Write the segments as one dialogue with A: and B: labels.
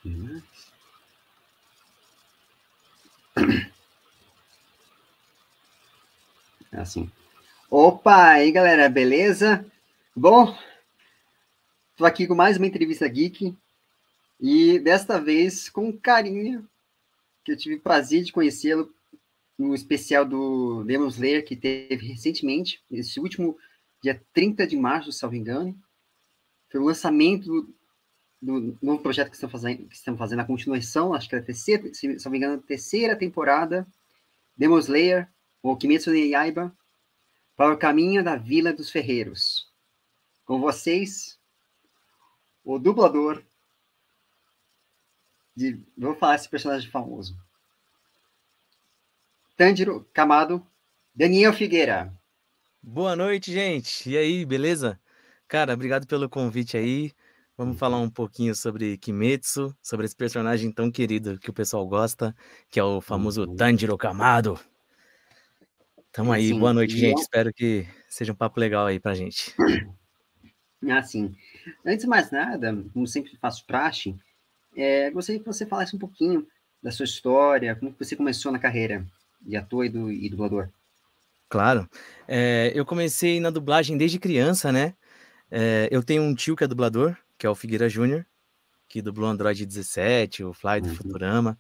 A: Assim. Opa, aí galera, beleza? Bom, tô aqui com mais uma entrevista geek e desta vez com um carinha que eu tive o prazer de conhecê-lo no especial do Demon Slayer que teve recentemente, esse último dia 30 de março, se não me engano. Foi o lançamento do novo projeto que estão fazendo a continuação, acho que é a terceira, se não me engano, a terceira temporada, Demon Slayer, ou Kimetsu no Yaiba, para o caminho da Vila dos Ferreiros. Com vocês, o dublador de... Vou falar esse personagem famoso. Tanjiro Kamado, Daniel Figueira.
B: Boa noite, gente. E aí, beleza? Cara, obrigado pelo convite aí. Vamos falar um pouquinho sobre Kimetsu, sobre esse personagem tão querido que o pessoal gosta, que é o famoso Tanjiro Kamado. Tamo aí, boa noite, gente. Espero que seja um papo legal aí pra gente.
A: Assim, antes de mais nada, como sempre faço praxe, gostaria que você falasse um pouquinho da sua história, como que você começou na carreira de ator e dublador.
B: Claro. Eu comecei na dublagem desde criança, né? Eu tenho um tio que é dublador, que é o Figueira Júnior, que dublou Android 17, o Fly do Futurama.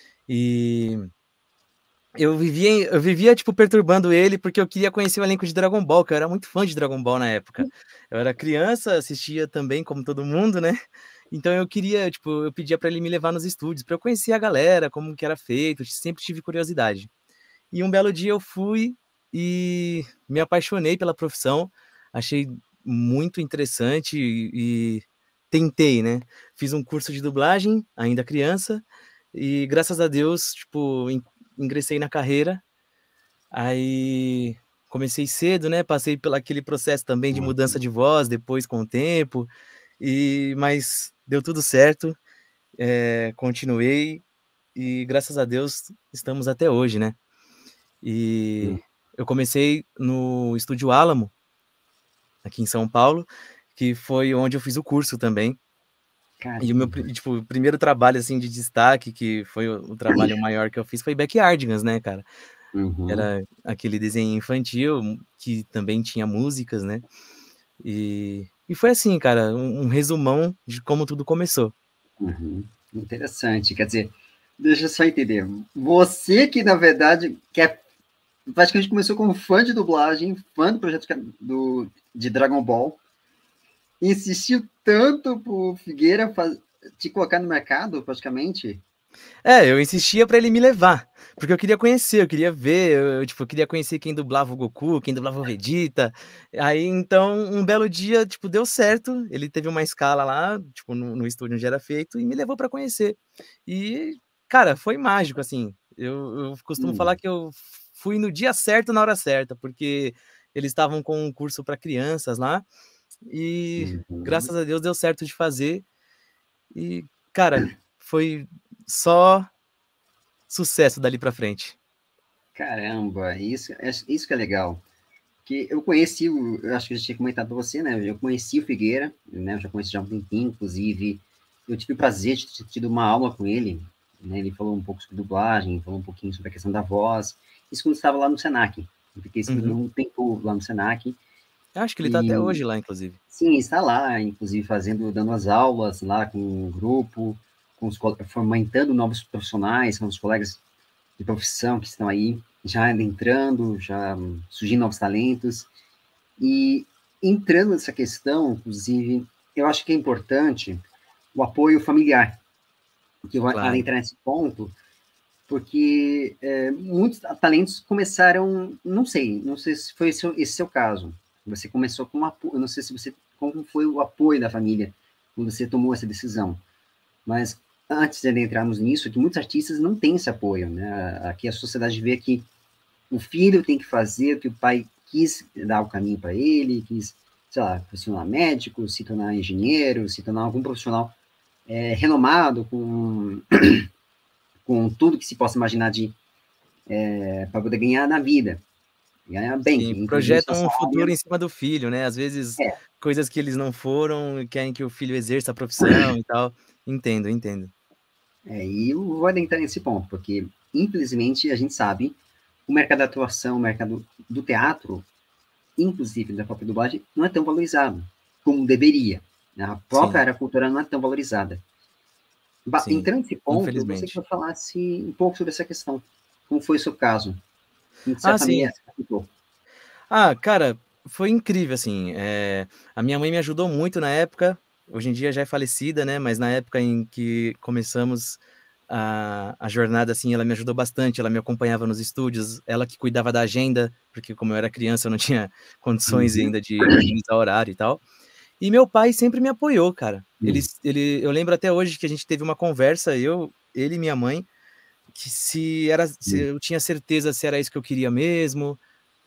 B: E eu vivia, tipo, perturbando ele porque eu queria conhecer o elenco de Dragon Ball, que eu era muito fã de Dragon Ball na época. Eu era criança, assistia também, como todo mundo, né? Então eu queria, tipo, eu pedia pra ele me levar nos estúdios, pra eu conhecer a galera, como que era feito, sempre tive curiosidade. E um belo dia eu fui e me apaixonei pela profissão, achei muito interessante e tentei, né? Fiz um curso de dublagem, ainda criança, e graças a Deus, tipo, ingressei na carreira. Aí comecei cedo, né? Passei pelo aquele processo também de mudança de voz, depois com o tempo, mas deu tudo certo, continuei e graças a Deus estamos até hoje, né? E eu comecei no Estúdio Alamo, aqui em São Paulo, que foi onde eu fiz o curso também.
A: Caramba.
B: E o meu tipo, primeiro trabalho assim de destaque, que foi o trabalho maior que eu fiz, foi Backyardigans, né, cara? Era aquele desenho infantil que também tinha músicas, né? E foi assim, cara, um resumão de como tudo começou.
A: Interessante. Quer dizer, deixa eu só entender. Você que, na verdade, praticamente começou como fã de dublagem, fã do projeto de Dragon Ball, insistiu tanto pro Figueira te colocar no mercado, praticamente.
B: Eu insistia pra ele me levar, porque eu queria conhecer, eu queria ver, tipo, eu queria conhecer quem dublava o Goku, quem dublava o Vegeta. Aí, então, um belo dia, tipo, deu certo, ele teve uma escala lá, tipo, no estúdio onde era feito, e me levou pra conhecer. E, cara, foi mágico, assim. Eu costumo falar que eu fui no dia certo, na hora certa, porque eles estavam com um curso pra crianças lá, e graças a Deus deu certo de fazer. E, cara, foi só sucesso dali pra frente.
A: Caramba, isso que é legal. Que eu conheci, eu acho que eu já tinha comentado para você, né? Eu conheci o Figueira, né? Eu já conheci já há um tempinho, inclusive. Eu tive o prazer de ter tido uma aula com ele, né? Ele falou um pouco sobre dublagem, falou um pouquinho sobre a questão da voz. Isso quando estava lá no Senac. Eu fiquei um tempo lá no Senac.
B: Eu acho que ele tá até hoje lá, inclusive.
A: Sim, está lá, inclusive dando as aulas lá com o grupo, fomentando novos profissionais, com os colegas de profissão que estão aí, já entrando, já surgindo novos talentos. E entrando nessa questão, inclusive, eu acho que é importante o apoio familiar, que eu vou entrar nesse ponto, porque muitos talentos começaram, não sei se foi esse seu caso, você começou com apoio, eu não sei se você, como foi o apoio da família quando você tomou essa decisão, mas antes de entrarmos nisso, que muitos artistas não têm esse apoio, né? Aqui a sociedade vê que o filho tem que fazer o que o pai quis dar o caminho para ele, quis, sei lá, se tornar médico, se tornar engenheiro, se tornar algum profissional renomado, com tudo que se possa imaginar para poder ganhar na vida, ganhar bem.
B: Sim, projetam um futuro em cima do filho, né? Às vezes, coisas que eles não foram, querem que o filho exerça a profissão e tal. Entendo.
A: E eu vou adentrar nesse ponto, porque, infelizmente, a gente sabe, o mercado da atuação, o mercado do teatro, inclusive da própria dublagem, não é tão valorizado como deveria. Né? A própria
B: Sim,
A: área cultural não é tão valorizada.
B: sim,
A: Entrando nesse ponto, eu gostaria que
B: infelizmente.
A: você falasse um pouco sobre essa questão. Como foi o seu caso? Se a
B: Ah,
A: família
B: sim.
A: aceitou.
B: Ah, cara, foi incrível, assim, a minha mãe me ajudou muito na época, hoje em dia já é falecida, né, mas na época em que começamos a jornada, assim, ela me ajudou bastante, ela me acompanhava nos estúdios, ela que cuidava da agenda, porque como eu era criança eu não tinha condições
A: Uhum,
B: ainda de organizar horário e tal. E meu pai sempre me apoiou, cara.
A: uhum,
B: Eu lembro até hoje que a gente teve uma conversa, ele e minha mãe, que se
A: uhum,
B: eu tinha certeza se era isso que eu queria mesmo,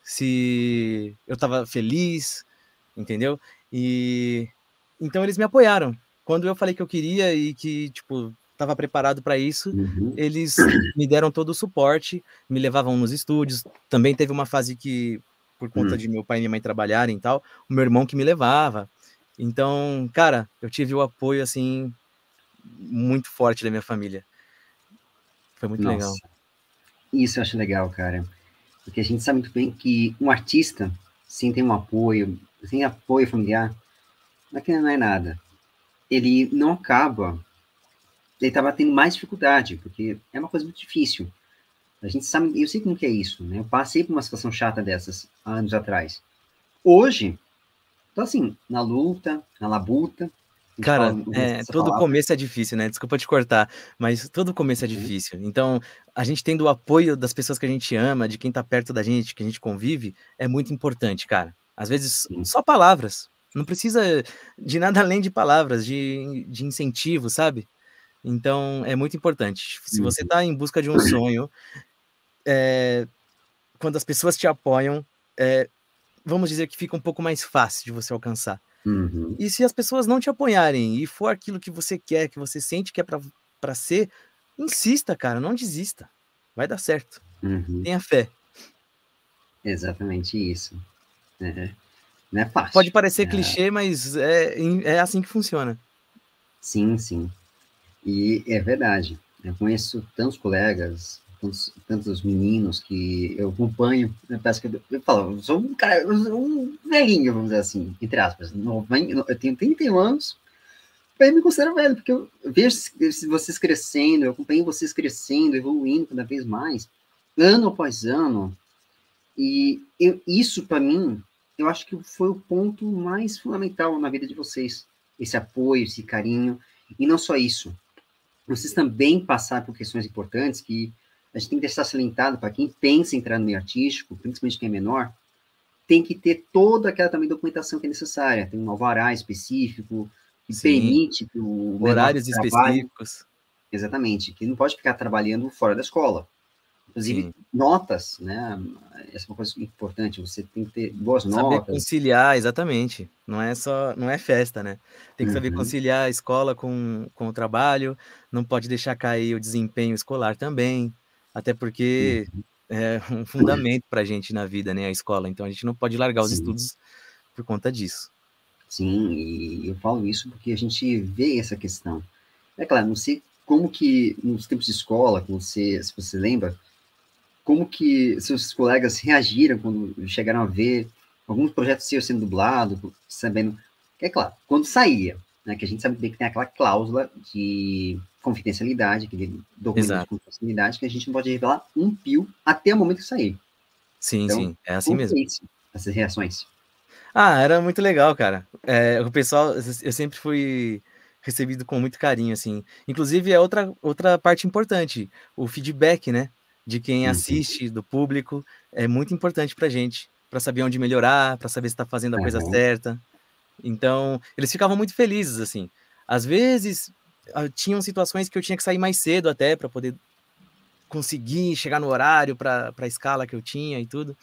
B: se eu estava feliz, entendeu? E então eles me apoiaram. Quando eu falei que eu queria e que, tipo, estava preparado para isso,
A: uhum,
B: eles me deram todo o suporte, me levavam nos estúdios. Também teve uma fase que, por conta
A: uhum.
B: de meu pai e minha mãe trabalharem e tal, o meu irmão que me levava. Então, cara, eu tive o apoio, assim, muito forte da minha família. Foi muito legal.
A: Nossa, isso eu acho legal, cara. Porque a gente sabe muito bem que um artista, sem ter um apoio, sem apoio familiar, aquilo não é nada. Ele não acaba, ele estava tendo mais dificuldade, porque é uma coisa muito difícil. A gente sabe, eu sei como que é isso, né? Eu passei por uma situação chata dessas há anos atrás. Hoje, tô assim, na luta, na labuta, a gente fala
B: Cara,
A: essa
B: todo
A: palavra.
B: começo é difícil, né, desculpa te cortar, mas todo começo é
A: Uhum,
B: difícil. Então, a gente tendo o apoio das pessoas que a gente ama, de quem tá perto da gente, que a gente convive, é muito importante, cara. Às vezes,
A: sim.
B: só palavras, não precisa de nada além de palavras, de incentivo, sabe. Então, é muito importante. Se você
A: Uhum,
B: tá em busca de um sonho, quando as pessoas te apoiam, eh, vamos dizer que fica um pouco mais fácil de você alcançar.
A: uhum,
B: E se as pessoas não te apoiarem e for aquilo que você quer, que você sente que é pra ser, insista, cara, não desista. Vai dar certo.
A: uhum.
B: Tenha fé.
A: Exatamente isso. É, não é
B: Pode
A: fácil.
B: parecer
A: É,
B: clichê, mas é assim que funciona.
A: sim, sim. E é verdade. Eu conheço tantos colegas, tantos meninos que eu acompanho, né, parece que eu falo, eu sou um cara, eu sou um velhinho, vamos dizer assim, entre aspas. Eu tenho 31 anos, eu me considero velho, porque eu vejo vocês crescendo, eu acompanho vocês crescendo, evoluindo cada vez mais, ano após ano, e isso, para mim, eu acho que foi o ponto mais fundamental na vida de vocês. Esse apoio, esse carinho, e não só isso, vocês também passaram por questões importantes que a gente tem que deixar salientado para quem pensa em entrar no meio artístico, principalmente quem é menor, tem que ter toda aquela também documentação que é necessária. Tem um alvará específico que
B: Sim,
A: permite que o menor
B: horários
A: trabalhe,
B: específicos.
A: exatamente, que não pode ficar trabalhando fora da escola. Inclusive,
B: Sim.
A: notas, né? Essa é uma coisa importante, você tem que ter boas
B: Saber
A: notas.
B: conciliar, exatamente. Não é festa, né. Tem que saber
A: Uhum,
B: conciliar a escola com o trabalho, não pode deixar cair o desempenho escolar também, até porque
A: uhum,
B: é um fundamento pra gente na vida, né, a escola, então a gente não pode largar os
A: sim.
B: estudos por conta disso.
A: Sim, e eu falo isso porque a gente vê essa questão. É claro, não sei como que nos tempos de escola, se você lembra, como que seus colegas reagiram quando chegaram a ver alguns projetos seus sendo dublados, sabendo, é claro, quando saía, né, que a gente sabe bem que tem aquela cláusula de confidencialidade, aquele documento de
B: Exato.
A: confidencialidade, que a gente não pode revelar um pio até o momento que sair.
B: Sim,
A: Então,
B: sim, é assim
A: como
B: mesmo.
A: foi isso, essas reações?
B: Ah, era muito legal, cara. O pessoal eu sempre fui recebido com muito carinho, assim. Inclusive é outra parte importante, o feedback, né, de quem
A: Uhum,
B: assiste, do público, é muito importante pra gente, pra saber onde melhorar, pra saber se tá fazendo a coisa
A: aham,
B: certa. Então, eles ficavam muito felizes, assim. Às vezes, tinham situações que eu tinha que sair mais cedo até pra poder conseguir chegar no horário pra escala que eu tinha e tudo.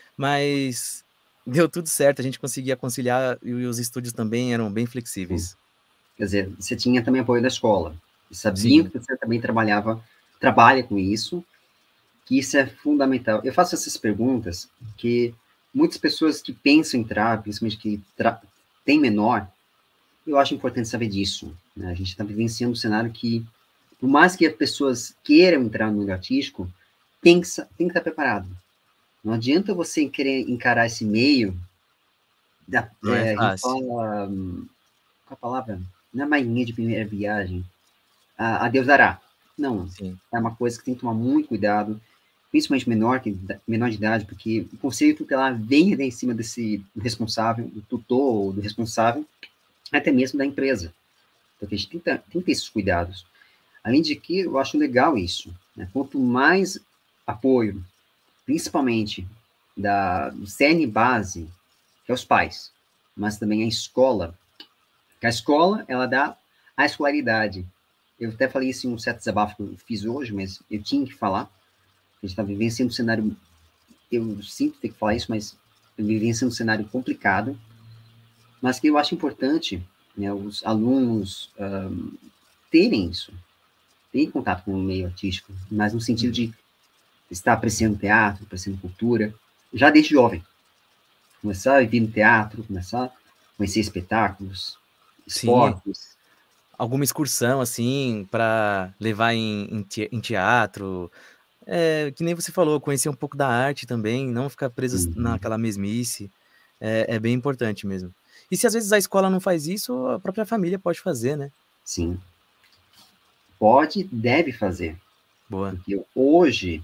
B: Mas deu tudo certo, a gente conseguia conciliar e os estúdios também eram bem
A: sim.
B: flexíveis.
A: Quer dizer, você tinha também apoio da escola. E sabiam
B: Sim,
A: que você também trabalha com isso, que isso é fundamental. Eu faço essas perguntas porque muitas pessoas que pensam em entrar, principalmente que tem menor, eu acho importante saber disso. Né? A gente está vivenciando um cenário que por mais que as pessoas queiram entrar no mundo artístico, tem que estar preparado. Não adianta você querer encarar esse meio,
B: Não é
A: a gente
B: fácil.
A: fala, qual a palavra? Não é marinha de primeira viagem, a Deus dará. Não,
B: Sim.
A: é uma coisa que tem que tomar muito cuidado, principalmente menor de idade, porque o conselho tutelar vem em cima desse responsável, do tutor, do responsável, até mesmo da empresa. Então, a gente tem que ter esses cuidados. Além de que, eu acho legal isso. Né? Quanto mais apoio, principalmente do CN base, que é os pais, mas também a escola. Que a escola, ela dá a escolaridade. Eu até falei isso em um certo desabafo que eu fiz hoje, mas eu tinha que falar. A gente está vivenciando um cenário, eu sinto ter que falar isso, mas vivenciando um cenário complicado, mas que eu acho importante, né, os alunos terem isso, terem contato com o meio artístico, mas no sentido
B: Uhum.
A: de estar apreciando teatro, apreciando cultura, já desde jovem. Começar a vir no teatro, começar a conhecer espetáculos,
B: Sim,
A: esportes.
B: alguma excursão, assim, para levar em teatro, que nem você falou, conhecer um pouco da arte também, não ficar preso
A: Uhum,
B: naquela mesmice, é bem importante mesmo. E se às vezes a escola não faz isso, a própria família pode fazer, né.
A: sim, pode, deve fazer,
B: Boa.
A: porque hoje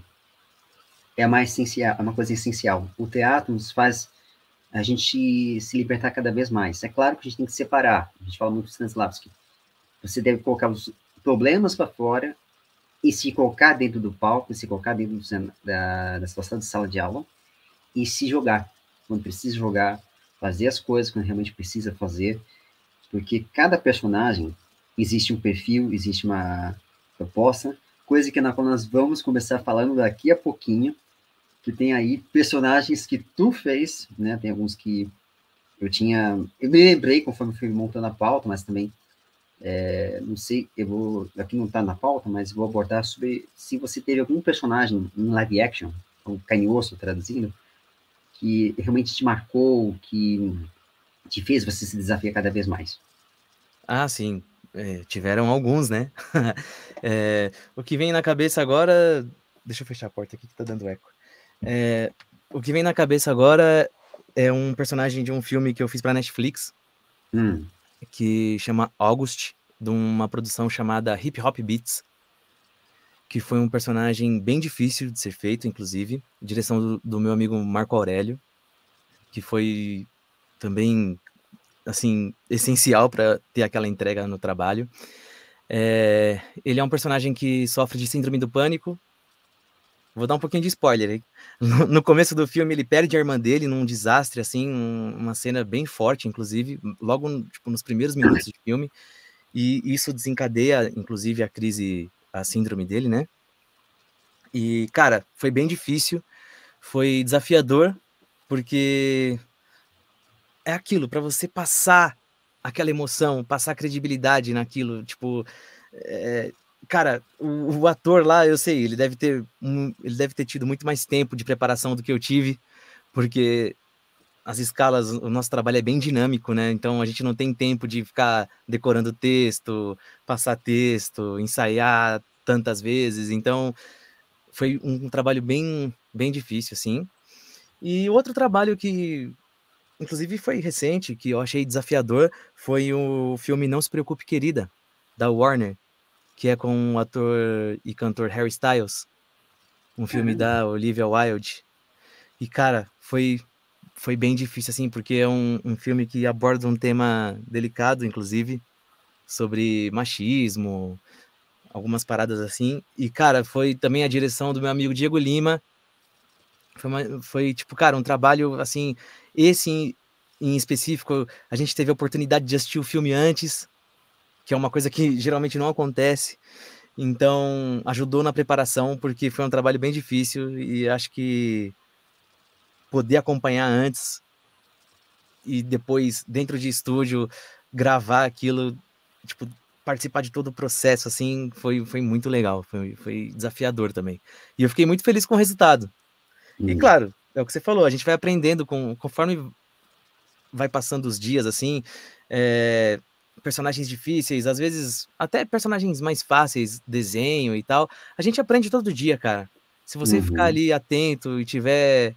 A: é uma coisa essencial. O teatro nos faz a gente se libertar cada vez mais. É claro que a gente tem que separar. A gente fala muito do Stanislavski. Você deve colocar os problemas para fora e se colocar dentro do palco, se colocar dentro da situação de sala de aula e se jogar quando precisa jogar, fazer as coisas quando realmente precisa fazer, porque cada personagem existe um perfil, existe uma proposta, coisa que na qual nós vamos começar falando daqui a pouquinho, que tem aí personagens que tu fez, né? Tem alguns que eu me lembrei conforme fui montando a pauta, mas também não sei, aqui não está na pauta, mas vou abordar sobre se você teve algum personagem em live action, ou carne e osso, traduzindo, que realmente te marcou, que te fez você se desafiar cada vez mais.
B: Ah, sim, tiveram alguns, né. O que vem na cabeça agora, deixa eu fechar a porta aqui que tá dando eco. Eh, o que vem na cabeça agora é um personagem de um filme que eu fiz pra Netflix,
A: Hum,
B: que chama August, de uma produção chamada Hip Hop Beats, que foi um personagem bem difícil de ser feito, inclusive, direção do meu amigo Marco Aurélio, que foi também, assim, essencial para ter aquela entrega no trabalho. Ele é um personagem que sofre de síndrome do pânico. Vou dar um pouquinho de spoiler aí. No começo do filme, ele perde a irmã dele num desastre, assim, uma cena bem forte, inclusive, logo, tipo, nos primeiros minutos de filme, e isso desencadeia, inclusive, a síndrome dele, né. E, cara, foi bem difícil, foi desafiador, porque é aquilo, pra você passar aquela emoção, passar credibilidade naquilo, tipo, eh, cara, o ator lá, eu sei, ele deve ter tido muito mais tempo de preparação do que eu tive, porque as escalas o nosso trabalho é bem dinâmico, né, então a gente não tem tempo de ficar decorando texto, passar texto, ensaiar tantas vezes, então foi um trabalho bem difícil, assim. E outro trabalho que inclusive foi recente, que eu achei desafiador, foi o filme Não Se Preocupe Querida, da Warner, que é com o ator e cantor Harry Styles, um filme
A: caramba.
B: da Olivia Wilde. E cara, foi bem difícil, assim, porque é um filme que aborda um tema delicado, inclusive, sobre machismo, algumas paradas assim. E cara, foi também a direção do meu amigo Diego Lima. Foi tipo, cara, um trabalho, assim, esse em específico, a gente teve a oportunidade de assistir o filme antes, que é uma coisa que geralmente não acontece, então ajudou na preparação, porque foi um trabalho bem difícil e acho que poder acompanhar antes e depois dentro de estúdio gravar aquilo, tipo, participar de todo o processo, assim, foi muito legal, foi desafiador também. E eu fiquei muito feliz com o resultado. E
A: Hum,
B: claro, é o que você falou, a gente vai aprendendo conforme vai passando os dias, assim, personagens difíceis, às vezes até personagens mais fáceis, desenho e tal, a gente aprende todo dia, cara. Se você ficar
A: Uhum.
B: ali atento e tiver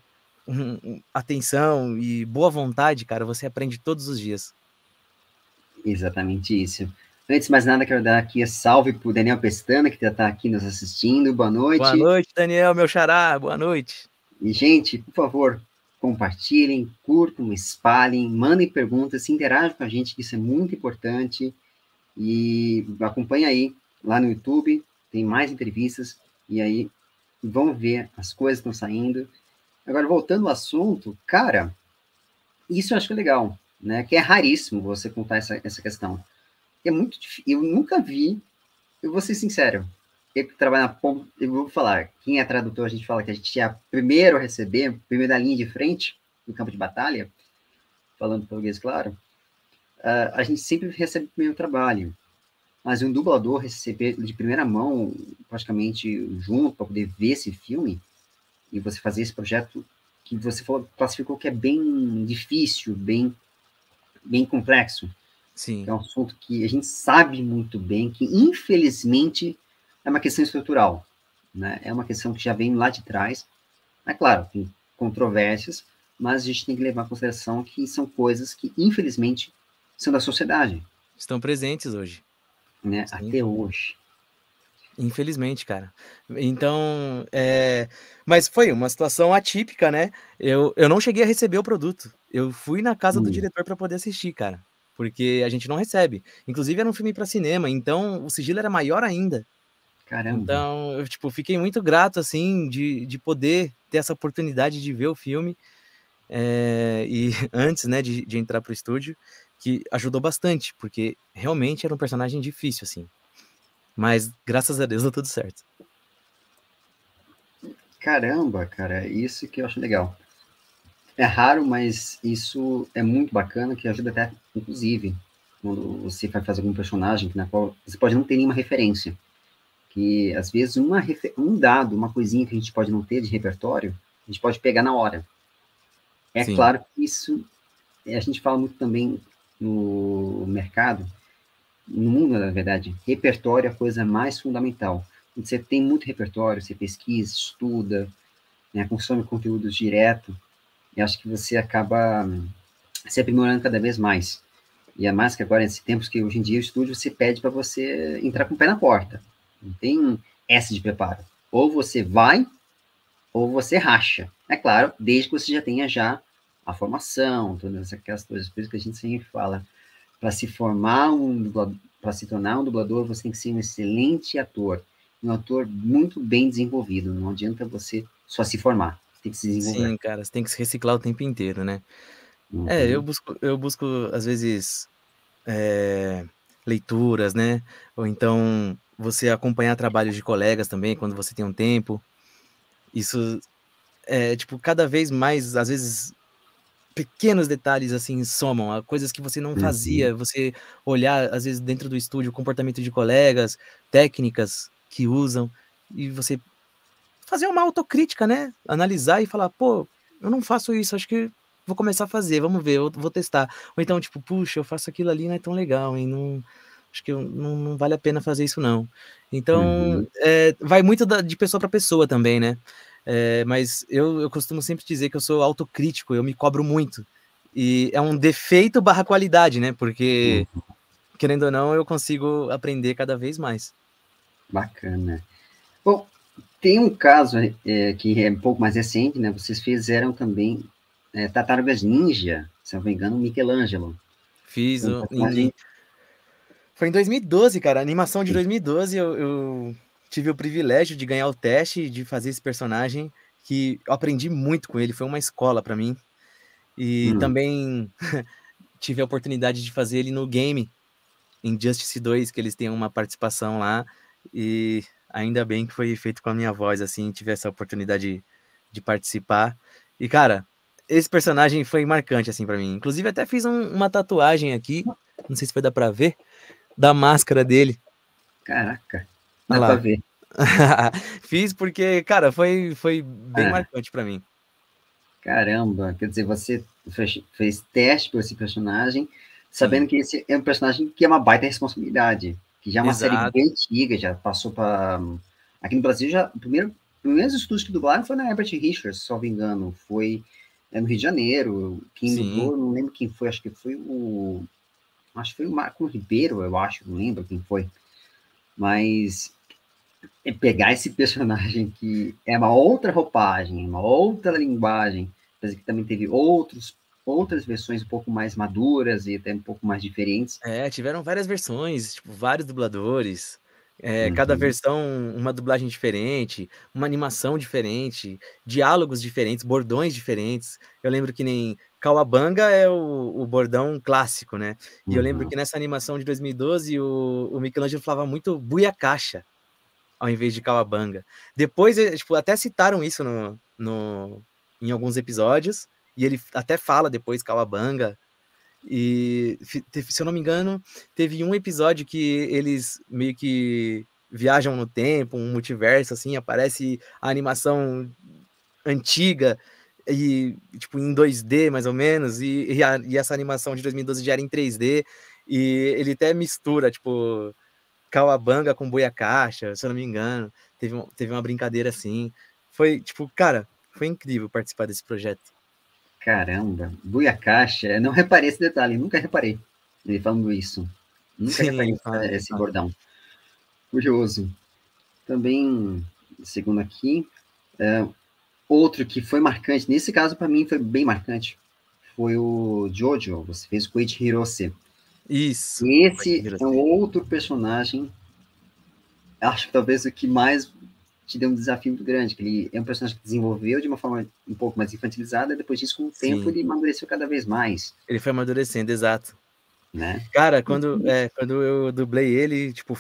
B: atenção e boa vontade, cara, você aprende todos os dias.
A: Exatamente isso. Antes de mais nada, quero dar aqui a salve para o Daniel Pestana, que já está aqui nos assistindo. Boa
B: Boa
A: noite.
B: noite, Daniel, meu xará, boa noite.
A: E, gente, por favor, compartilhem, curtam, espalhem, mandem perguntas, se interajam com a gente, que isso é muito importante. E acompanha aí, lá no YouTube, tem mais entrevistas, e aí vão ver as coisas que estão saindo. Agora, voltando ao assunto, cara, isso eu acho que é legal, né? Que é raríssimo você contar essa questão. É muito difícil. Eu nunca vi, eu vou ser sincero, eu que trabalho na ponta, eu vou falar, quem é tradutor, a gente fala que a gente é a primeiro a receber, primeiro da linha de frente, no campo de batalha, falando português, claro, a gente sempre recebe o primeiro trabalho. Mas um dublador receber de primeira mão, praticamente junto, para poder ver esse filme, e você fazer esse projeto que você falou, classificou que é bem difícil, bem complexo, que
B: Sim,
A: é um assunto que a gente sabe muito bem que, infelizmente, é uma questão estrutural, né? É uma questão que já vem lá de trás. É claro, tem controvérsias, mas a gente tem que levar em consideração que são coisas que, infelizmente, são da sociedade,
B: estão presentes hoje.
A: né?
B: Sim.
A: Até hoje.
B: Infelizmente, cara. Então, mas foi uma situação atípica, né? Eu não cheguei a receber o produto. Eu fui na casa do diretor para poder assistir, cara. Porque a gente não recebe. Inclusive, era um filme para cinema, então o sigilo era maior ainda.
A: Caramba.
B: Então, eu, tipo, fiquei muito grato, assim, de poder ter essa oportunidade de ver o filme. E antes, né, de entrar pro estúdio, que ajudou bastante, porque realmente era um personagem difícil, assim. Mas, graças a Deus, deu tudo certo.
A: Caramba, cara, isso que eu acho legal. É raro, mas isso é muito bacana, que ajuda até, inclusive, quando você vai fazer algum personagem na qual você pode não ter nenhuma referência, que às vezes um dado, uma coisinha que a gente pode não ter de repertório, a gente pode pegar na hora. É
B: Sim,
A: claro que isso, a gente fala muito também no mercado, no mundo, na verdade, repertório é a coisa mais fundamental. Quando você tem muito repertório, você pesquisa, estuda, né, consome conteúdos direto, e acho que você acaba se aprimorando cada vez mais. E é mais que agora, nesses tempos que hoje em dia o estúdio se pede para você entrar com o pé na porta. Não tem essa de preparo. Ou você vai, ou você racha. É claro, desde que você já tenha já a formação, todas aquelas coisas. Por isso que a gente sempre fala, para se formar para se tornar um dublador, você tem que ser um excelente ator. Um ator muito bem desenvolvido. Não adianta você só se formar. Você tem que se desenvolver.
B: sim, cara, você tem que se reciclar o tempo inteiro, né?
A: Uhum.
B: Eu busco às vezes, leituras, né? Ou então você acompanhar trabalhos de colegas também, quando você tem um tempo. Isso tipo, cada vez mais, às vezes, pequenos detalhes, assim, somam a coisas que você não
A: Uhum.
B: fazia, você olhar, às vezes, dentro do estúdio, o comportamento de colegas, técnicas que usam, e você fazer uma autocrítica, né, analisar e falar: "Pô, eu não faço isso, acho que vou começar a fazer, vamos ver, eu vou testar". Ou então, tipo: "Puxa, eu faço aquilo ali, não é tão legal, hein, não acho que eu não vale a pena fazer isso não". Então,
A: Uhum.
B: vai muito de pessoa para pessoa também, né. Mas eu costumo sempre dizer que eu sou autocrítico, eu me cobro muito. E é um defeito barra qualidade, né, porque,
A: Uhum.
B: querendo ou não, eu consigo aprender cada vez mais.
A: Bacana. Bom, tem um caso que é um pouco mais recente, né? Vocês fizeram também Tartarugas Ninja, se eu não me engano, Michelangelo.
B: Fiz
A: Foi um
B: o em
A: personagem.
B: Foi em 2012, cara, a animação de 2012 eu tive o privilégio de ganhar o teste, de fazer esse personagem, que eu aprendi muito com ele, foi uma escola pra mim. E
A: Hum,
B: também tive a oportunidade de fazer ele no game, Injustice 2, que eles têm uma participação lá, e ainda bem que foi feito com a minha voz, assim, tive essa oportunidade de participar. E, cara, esse personagem foi marcante, assim, pra mim. Inclusive, até fiz uma tatuagem aqui, não sei se vai dar pra ver, da máscara dele.
A: caraca,
B: Olha
A: dá pra
B: lá.
A: ver.
B: Fiz porque, cara, foi bem
A: Ah,
B: marcante pra mim.
A: caramba, quer dizer, você fez teste por esse personagem, sabendo
B: Sim,
A: que esse é um personagem que é uma baita responsabilidade, que já é uma série
B: exato.
A: bem antiga, já passou para... Aqui no Brasil, já, primeiros estúdios que dublaram foi na Herbert Richards, se não me engano, foi no Rio de Janeiro, quem
B: Sim.
A: dublou, não lembro quem foi, acho que foi o Marco Ribeiro, eu acho, não lembro quem foi, mas pegar esse personagem que é uma outra roupagem, uma outra linguagem, mas que também teve outras versões um pouco mais maduras e até um pouco mais diferentes.
B: É, tiveram várias versões, tipo, vários dubladores. Cada
A: Uhum,
B: versão, uma dublagem diferente, uma animação diferente, diálogos diferentes, bordões diferentes. Eu lembro que nem Cauabanga é o bordão clássico, né? E eu lembro
A: uhum,
B: que nessa animação de 2012 o Michelangelo falava muito buia caixa ao invés de Cauabanga. Depois, tipo, até citaram isso em alguns episódios, e ele até fala depois Cauabanga. E, se eu não me engano, teve um episódio que eles meio que viajam no tempo, um multiverso, assim, aparece a animação antiga e, tipo, em 2D, mais ou menos, e essa animação de 2012 já era em 3D, e ele até mistura, tipo, Cauabanga com Boia Caixa, se eu não me engano, teve uma brincadeira assim. Foi, tipo, cara, foi incrível participar desse projeto.
A: caramba, Buia Caixa, eu não reparei esse detalhe, nunca reparei ele falando isso. Nunca
B: Sim,
A: reparei
B: ele fala, ele
A: esse
B: fala.
A: bordão. Curioso. Também, segundo aqui, outro que foi marcante, nesse caso para mim foi bem marcante, foi o Jojo, você fez o Koichi Hirose.
B: Isso.
A: E
B: Foi que
A: esse
B: virou
A: é um
B: assim.
A: outro personagem, acho que talvez o que mais te deu um desafio muito grande, que ele é um personagem que desenvolveu de uma forma um pouco mais infantilizada, depois disso, com o tempo,
B: Sim.
A: ele amadureceu cada vez mais,
B: Ele foi amadurecendo, exato.
A: né?
B: Cara, quando eu dublei ele, tipo,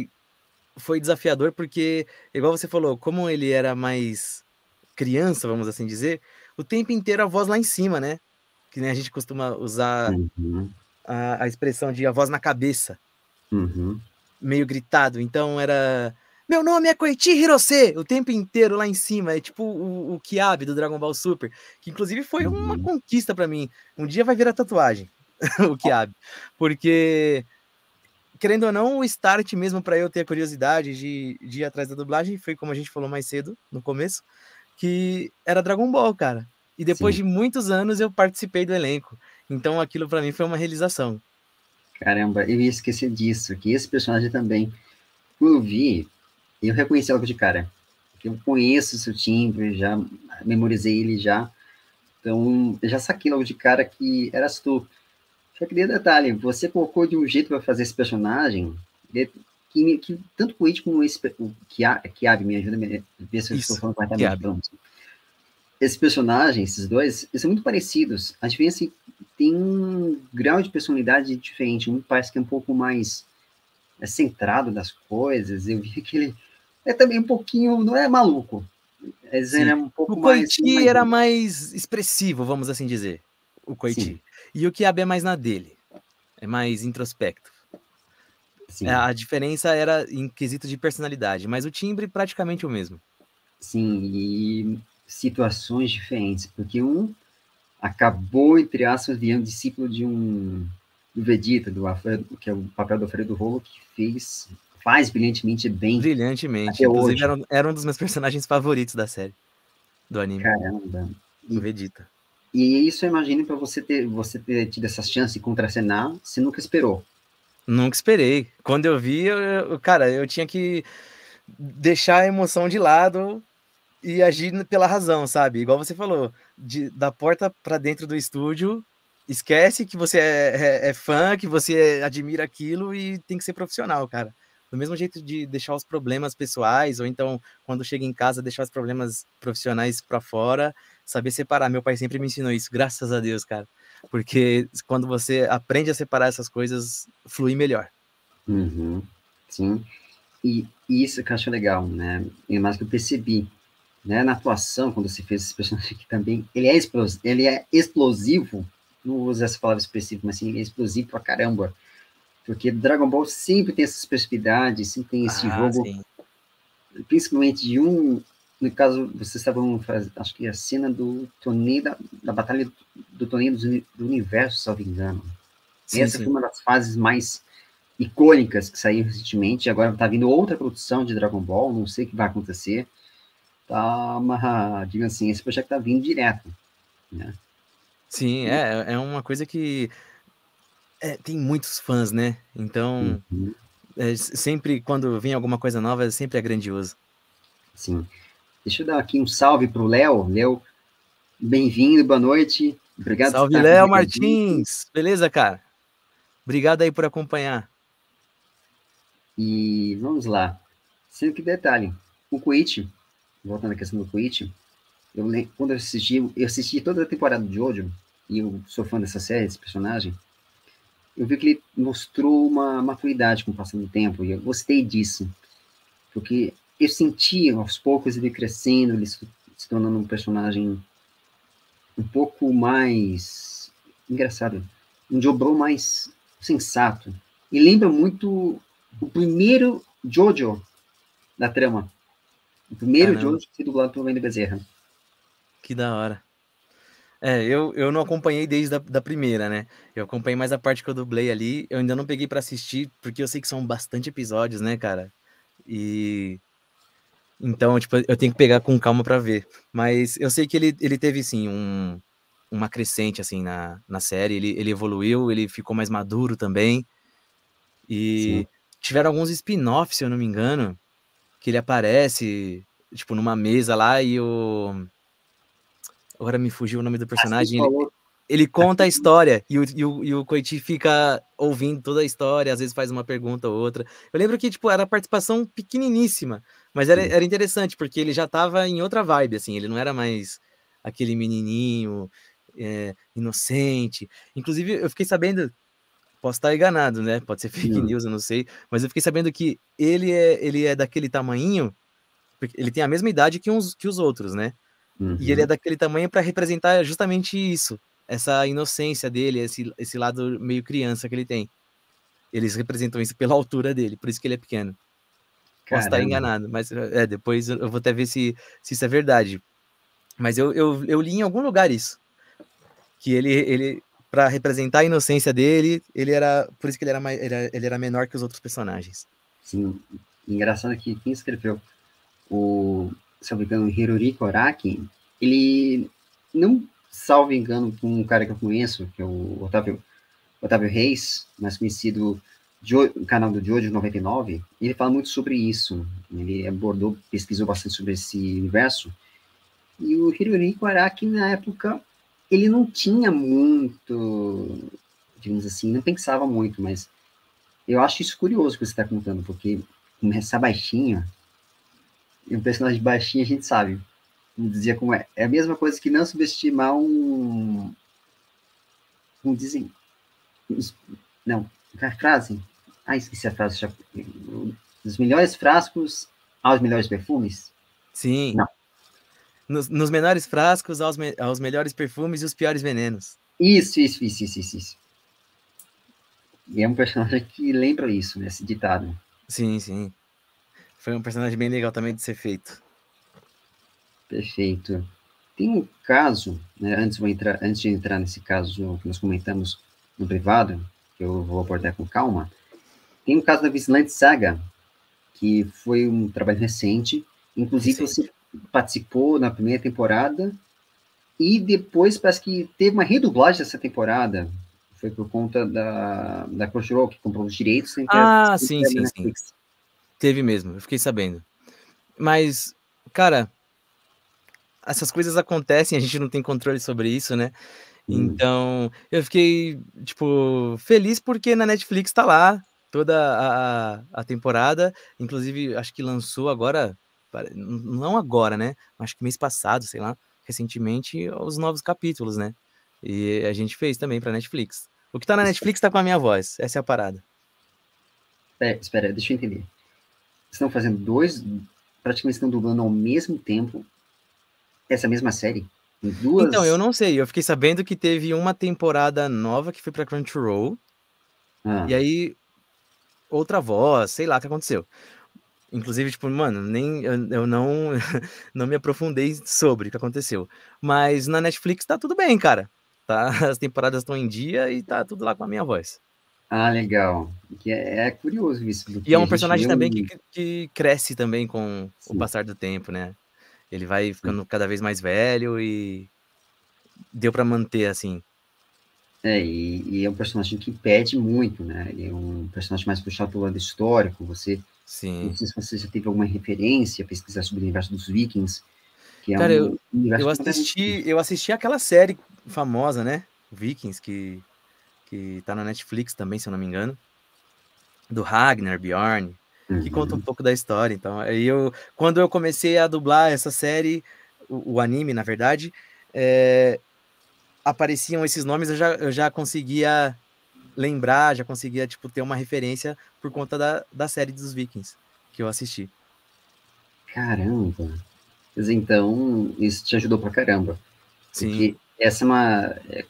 B: foi desafiador, porque, igual você falou, como ele era mais criança, vamos assim dizer, o tempo inteiro a voz lá em cima, né? Que nem a gente costuma usar
A: Uhum,
B: a expressão de a voz na cabeça,
A: uhum,
B: meio gritado. Então era. Meu nome é Koichi Hirose! O tempo inteiro lá em cima. É tipo o Kiabe do Dragon Ball Super. Que inclusive foi uma
A: uhum.
B: conquista pra mim. Um dia vai virar tatuagem, o Kiabe. Porque querendo ou não, o start mesmo para eu ter a curiosidade de ir atrás da dublagem foi como a gente falou mais cedo, no começo, que era Dragon Ball, cara. E depois
A: Sim,
B: de muitos anos eu participei do elenco. Então aquilo para mim foi uma realização.
A: caramba, eu ia esquecer disso, que esse personagem também, quando eu vi, eu reconheci logo de cara, que eu conheço o seu timbre, já memorizei ele já, então eu já saquei logo de cara que eras tu. Só que detalhe, você colocou de um jeito para fazer esse personagem que tanto o It como o Kiabe, me ajuda a ver se eu estou
B: Isso,
A: falando corretamente
B: Kiabe.
A: pronto. Esse personagem, esses dois, eles são muito parecidos. A diferença é que tem um grau de personalidade diferente. Um parece que é um pouco mais centrado nas coisas. Eu vi que ele é também um pouquinho, não é maluco, mas ele
B: Sim.
A: é um
B: O
A: pouco
B: Koichi
A: mais
B: era mais expressivo, vamos assim dizer. O
A: sim,
B: Koichi. E o Kiabe é mais na dele. É mais introspecto.
A: sim,
B: A diferença era em quesito de personalidade, mas o timbre praticamente o mesmo.
A: sim, e situações diferentes, porque um acabou, entre aspas, virando discípulo de do Vegeta, do Alfredo, que é o papel do Alfredo Rolo, que faz brilhantemente bem
B: Brilhantemente.
A: até
B: Inclusive,
A: hoje.
B: era um dos meus personagens favoritos da série, do anime,
A: Caramba.
B: o
A: E,
B: Vegeta.
A: e isso eu imagino para você ter tido essa chance de contracenar, você nunca esperou.
B: Nunca esperei. Quando eu vi, cara, eu tinha que deixar a emoção de lado e agir pela razão, sabe? Igual você falou, da porta pra dentro do estúdio, esquece que você é fã, que você admira aquilo e tem que ser profissional, cara. Do mesmo jeito de deixar os problemas pessoais, ou então, quando chega em casa, deixar os problemas profissionais pra fora, saber separar. Meu pai sempre me ensinou isso, graças a Deus, cara. Porque quando você aprende a separar essas coisas, flui melhor.
A: Uhum, sim. E isso que eu acho legal, né? E mais que eu percebi, né? Na atuação, quando você fez esse personagem aqui também, ele é explosivo, não vou usar essa palavra específica, mas sim, ele é explosivo pra caramba. Porque Dragon Ball sempre tem essa expressividade, sempre tem esse
B: Ah,
A: jogo,
B: sim.
A: principalmente no caso, vocês estavam fazendo, acho que a cena do torneio, da batalha do torneio do universo, se não me engano.
B: Sim,
A: Essa foi
B: sim.
A: uma das fases mais icônicas que saiu recentemente, e agora tá vindo outra produção de Dragon Ball, não sei o que vai acontecer. Tá uma, diga assim, esse projeto tá vindo direto, né?
B: Sim, é uma coisa que tem muitos fãs, né? Então,
A: Uhum,
B: sempre quando vem alguma coisa nova, sempre é grandioso.
A: sim. Deixa eu dar aqui um salve pro Léo. Léo, bem-vindo, boa noite. Obrigado por
B: Salve,
A: estar
B: Léo
A: comigo aqui.
B: Martins! Beleza, cara? Obrigado aí por acompanhar.
A: E vamos lá. Sendo que detalhe, o Quit, voltando à questão do Quit, quando eu assisti toda a temporada de Jojo, e eu sou fã dessa série, desse personagem, eu vi que ele mostrou uma maturidade com o passar do tempo, e eu gostei disso, porque eu senti aos poucos ele crescendo, ele se tornando um personagem um pouco mais engraçado, um Jobrô mais sensato. E lembra muito o primeiro Jojo da trama. O primeiro
B: Caramba,
A: Jojo que foi dublado pelo Wendel Bezerra.
B: que da hora. Eu não acompanhei desde da primeira, né? Eu acompanhei mais a parte que eu dublei ali. Eu ainda não peguei pra assistir, porque eu sei que são bastante episódios, né, cara? E então, tipo, eu tenho que pegar com calma pra ver. Mas eu sei que ele teve, sim, uma crescente, assim, na série. Ele evoluiu, ele ficou mais maduro também.
A: Sim.
B: E tiveram alguns spin-offs, se eu não me engano, que ele aparece, tipo, numa mesa lá e o. Agora me fugiu o nome do
A: Assim
B: personagem. Ele,
A: falou
B: ele conta a
A: aqui.
B: história e o Koichi fica ouvindo toda a história, às vezes faz uma pergunta ou outra. Eu lembro que, tipo, era participação pequeniníssima, mas
A: Sim.
B: era interessante, porque ele já tava em outra vibe, assim, ele não era mais aquele menininho inocente. Inclusive, eu fiquei sabendo, posso estar enganado, né? Pode ser fake
A: Hum.
B: news, eu não sei, mas eu fiquei sabendo que ele é daquele tamanhinho, porque ele tem a mesma idade que os outros, né? E ele é
A: Uhum.
B: daquele tamanho para representar justamente isso, essa inocência dele, esse lado meio criança que ele tem. Eles representam isso pela altura dele, por isso que ele é pequeno. Posso estar
A: Caramba.
B: enganado, mas depois eu vou até ver se isso é verdade. Mas eu li em algum lugar isso, que ele para representar a inocência dele, ele era, por isso que ele era menor que os outros personagens.
A: Sim. Engraçado que quem escreveu o, se eu não me engano, Hiroriko Araki, ele não, salvo engano, com um cara que eu conheço, que é o Otávio Reis, mais conhecido no canal do Jojo 99, ele fala muito sobre isso. Ele abordou, pesquisou bastante sobre esse universo. E o Hirohiko Araki, na época, ele não tinha muito, digamos assim, não pensava muito, mas eu acho isso curioso que você está contando, porque começar baixinho, e um personagem baixinho a gente sabe, vamos dizer como é. É a mesma coisa que não subestimar um dizem, não, a frase, esqueci a frase, já, dos melhores frascos aos melhores perfumes?
B: Sim,
A: Não.
B: nos menores frascos aos melhores perfumes e os piores venenos.
A: Isso. E é um personagem que lembra isso, né, esse ditado.
B: Sim, sim. Foi um personagem bem legal também de ser feito.
A: Perfeito. Tem um caso, né, antes de entrar nesse caso que nós comentamos no privado, que eu vou abordar com calma, tem um caso da Vinland Saga, que foi um trabalho recente, inclusive você
B: Recente.
A: participou na primeira temporada, e depois parece que teve uma redublagem dessa temporada, foi por conta da Crunchyroll, que comprou os direitos, sem ter
B: Ah, sim,
A: da
B: sim, sim.
A: Netflix.
B: Teve mesmo, eu fiquei sabendo. Mas, cara, essas coisas acontecem, a gente não tem controle sobre isso, né?
A: Hum,
B: Então, eu fiquei, tipo, feliz porque na Netflix tá lá toda a temporada. Inclusive, acho que lançou agora, não agora, né? Acho que mês passado, sei lá, recentemente, os novos capítulos, né? E a gente fez também pra Netflix. O que tá na Netflix tá com a minha voz, essa é a parada.
A: espera, deixa eu entender. Estão fazendo dois, praticamente estão dublando ao mesmo tempo essa mesma série, em
B: Então, eu
A: duas.
B: não sei, eu fiquei sabendo que teve uma temporada nova que foi pra Crunchyroll,
A: Ah,
B: e aí outra voz, sei lá o que aconteceu. Inclusive, tipo, mano, nem eu não não me aprofundei sobre o que aconteceu. Mas na Netflix tá tudo bem, cara. Tá, as temporadas estão em dia e tá tudo lá com a minha voz.
A: Ah, legal. Que é curioso isso,
B: E é
A: porque a
B: um
A: gente
B: personagem
A: vê
B: também
A: um...
B: que cresce também com o
A: Sim,
B: passar do tempo, né? Ele vai
A: sim.
B: ficando cada vez mais velho e deu pra manter, assim.
A: E é um personagem que pede muito, né? Ele é um personagem mais puxado pelo lado histórico. Você, não
B: Sim.
A: sei se você já teve alguma referência, pesquisar sobre o universo dos Vikings, que é
B: Cara,
A: um universo completamente...
B: eu assisti aquela série famosa, né? Vikings, que tá na Netflix também, se eu não me engano. Do Ragnar, Bjorn, que conta um
A: Uhum.
B: pouco da história. Então, aí quando eu comecei a dublar essa série, o anime, na verdade, apareciam esses nomes, eu já conseguia lembrar, já conseguia, tipo, ter uma referência por conta da série dos Vikings que eu assisti.
A: Caramba! Mas então, isso te ajudou pra caramba.
B: Sim,
A: Porque essa é uma...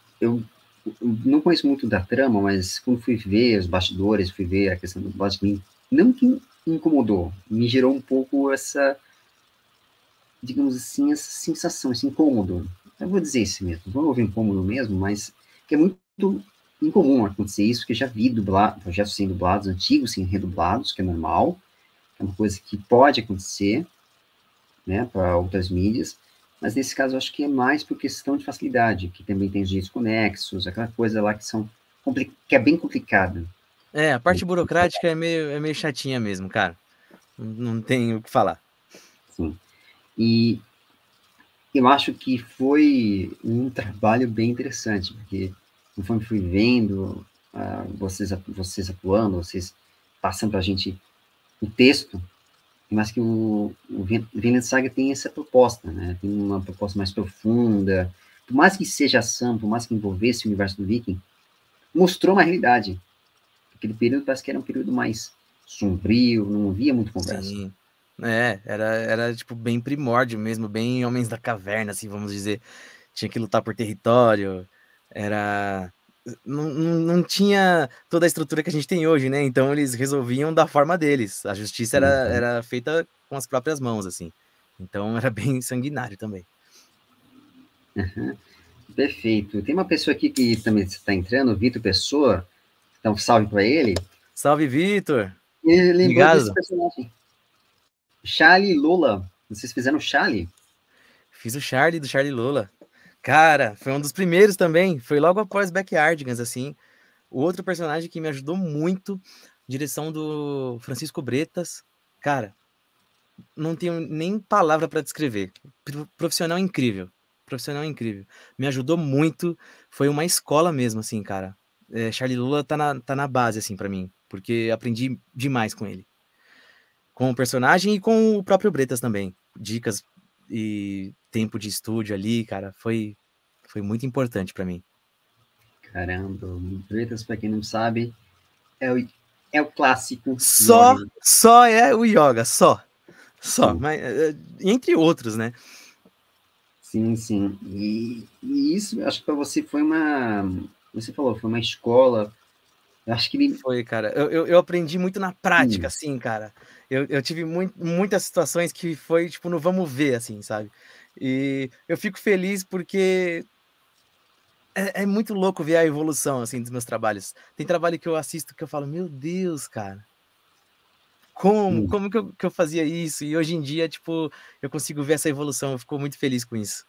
A: eu não conheço muito da trama, mas quando fui ver os bastidores, fui ver a questão do dublagem, não que me incomodou, me gerou um pouco essa, digamos assim, essa sensação, esse incômodo. Eu vou dizer isso mesmo, vou ouvir incômodo mesmo, mas que é muito incomum acontecer isso, que eu já vi projetos sendo dublados, antigos sendo redublados, que é normal, é uma coisa que pode acontecer, né, para outras mídias, mas nesse caso eu acho que é mais por questão de facilidade, que também tem os direitos conexos, aquela coisa lá que é bem complicada.
B: a parte burocrática é meio chatinha mesmo, cara. Não tem o que falar.
A: Sim. E eu acho que foi um trabalho bem interessante, porque conforme fui vendo vocês atuando, vocês passando para a gente o texto, mas que o Vinland Saga tem essa proposta, né? Tem uma proposta mais profunda, por mais que seja ação, por mais que envolvesse o universo do Viking, mostrou uma realidade. Aquele período parece que era um período mais sombrio, não havia muito conversa.
B: Sim. Era tipo bem primórdio mesmo, bem Homens da Caverna, assim, vamos dizer. Tinha que lutar por território, era. Não tinha toda a estrutura que a gente tem hoje, né? Então eles resolviam da forma deles. A justiça
A: Uhum.
B: era feita com as próprias mãos, assim. Então era bem sanguinário também.
A: Uhum. Perfeito. Tem uma pessoa aqui que também está entrando, o Vitor Pessoa, então salve para ele.
B: Salve, Vitor!
A: E ele lembrou desse
B: Obrigado.
A: personagem, Charlie e Lola. Vocês fizeram Charlie?
B: Fiz o Charlie do Charlie Lula. Cara, foi um dos primeiros também. Foi logo após Backyardigans, assim. O outro personagem que me ajudou muito, direção do Francisco Bretas. Cara, não tenho nem palavra para descrever. Profissional incrível. Profissional incrível. Me ajudou muito. Foi uma escola mesmo, assim, cara. Charlie Lula tá na base, assim, para mim. Porque aprendi demais com ele. Com o personagem e com o próprio Bretas também. Dicas e tempo de estúdio ali, cara, foi muito importante para mim.
A: Caramba, o Bretas, para quem não sabe, é o, é o clássico Yoga.
B: Só é o Yoga, só,
A: Sim,
B: mas entre outros, né?
A: sim, sim. E isso, eu acho que para você foi uma... Você falou, foi uma escola. Eu acho que ele...
B: Foi, cara. Eu aprendi muito na prática,
A: Sim,
B: assim, cara. Eu tive muitas situações que foi, tipo, no vamos ver, assim, sabe? E eu fico feliz porque é muito louco ver a evolução, assim, dos meus trabalhos. Tem trabalho que eu assisto que eu falo, meu Deus, cara, como?
A: sim.
B: Como que eu fazia isso? E hoje em dia, tipo, eu consigo ver essa evolução. Eu fico muito feliz com isso.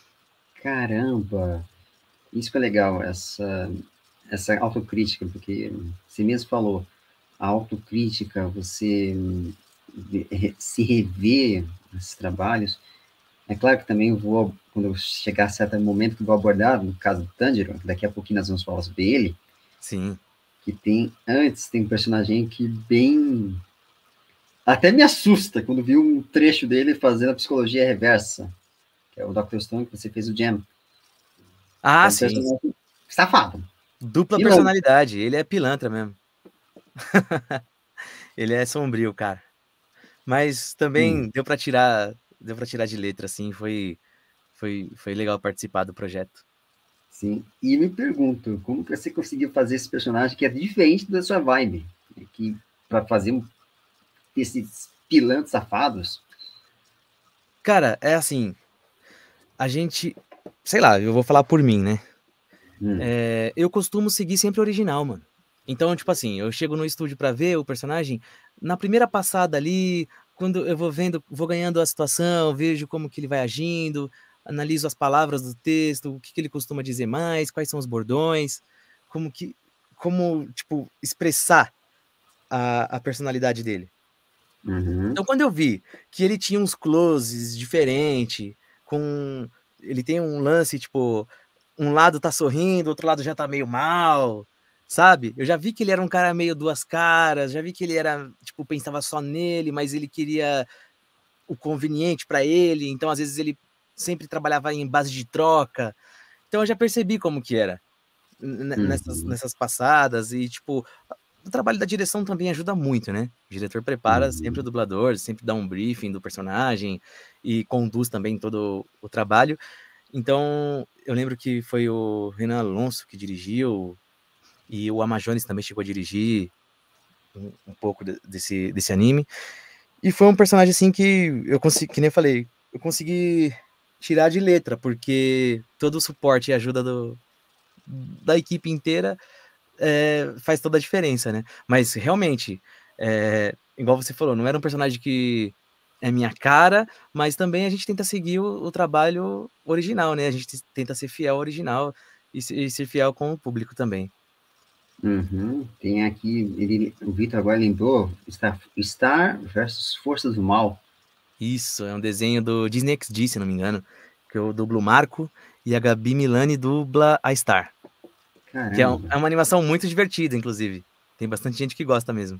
A: Caramba, isso que é legal, essa autocrítica, porque você mesmo falou, a autocrítica, você se rever nesses trabalhos. É claro que também quando eu chegar a certo momento que eu vou abordar, no caso do Tanjiro, que daqui a pouquinho nós vamos falar sobre ele,
B: Sim.
A: que tem um personagem que bem... Até me assusta quando vi um trecho dele fazendo a psicologia reversa, que é o Dr. Stone, que você fez o Jam. É
B: Ah,
A: um
B: sim.
A: personagem safado,
B: Dupla
A: pilantra.
B: personalidade. Ele é pilantra mesmo. Ele é sombrio, cara. Mas
A: Sim,
B: também deu para tirar de letra, assim. Foi legal participar do projeto.
A: sim. E me pergunto, como que você conseguiu fazer esse personagem que é diferente da sua vibe? Que para fazer esses pilantras safados?
B: Cara, é assim. A gente. Sei lá, eu vou falar por mim, né? eu costumo seguir sempre o original, mano. Então, tipo assim, eu chego no estúdio pra ver o personagem, na primeira passada ali, quando eu vou vendo, vou ganhando a situação, vejo como que ele vai agindo, analiso as palavras do texto, o que que ele costuma dizer mais, quais são os bordões, como, tipo, expressar a personalidade dele. Então, quando eu vi que ele tinha uns closes diferentes, ele tem um lance, tipo, um lado tá sorrindo, outro lado já tá meio mal, sabe? Eu já vi que ele era um cara meio duas caras, já vi que ele era, tipo, pensava só nele, mas ele queria o conveniente pra ele, então às vezes ele sempre trabalhava em base de troca. Então eu já percebi como que era nessas passadas e, tipo, o trabalho da direção também ajuda muito, né? O diretor prepara sempre o dublador, sempre dá um briefing do personagem e conduz também todo o trabalho. Então, eu lembro que foi o Renan Alonso que dirigiu e o Amazones também chegou a dirigir um pouco desse anime. E foi um personagem assim que eu consegui, que nem eu falei, eu consegui tirar de letra, porque todo o suporte e ajuda da equipe inteira faz toda a diferença, né? Mas realmente, igual você falou, não era um personagem que é minha cara, mas também a gente tenta seguir o trabalho original, né? A gente tenta ser fiel ao original e ser fiel com o público também.
A: Tem aqui, o Vitor agora lembrou, Star versus Forças do Mal.
B: Isso, é um desenho do Disney XD, se não me engano, que eu dublo o Marco e a Gabi Milani dubla a Star. Que é
A: Caramba.
B: uma animação muito divertida, inclusive. Tem bastante gente que gosta mesmo.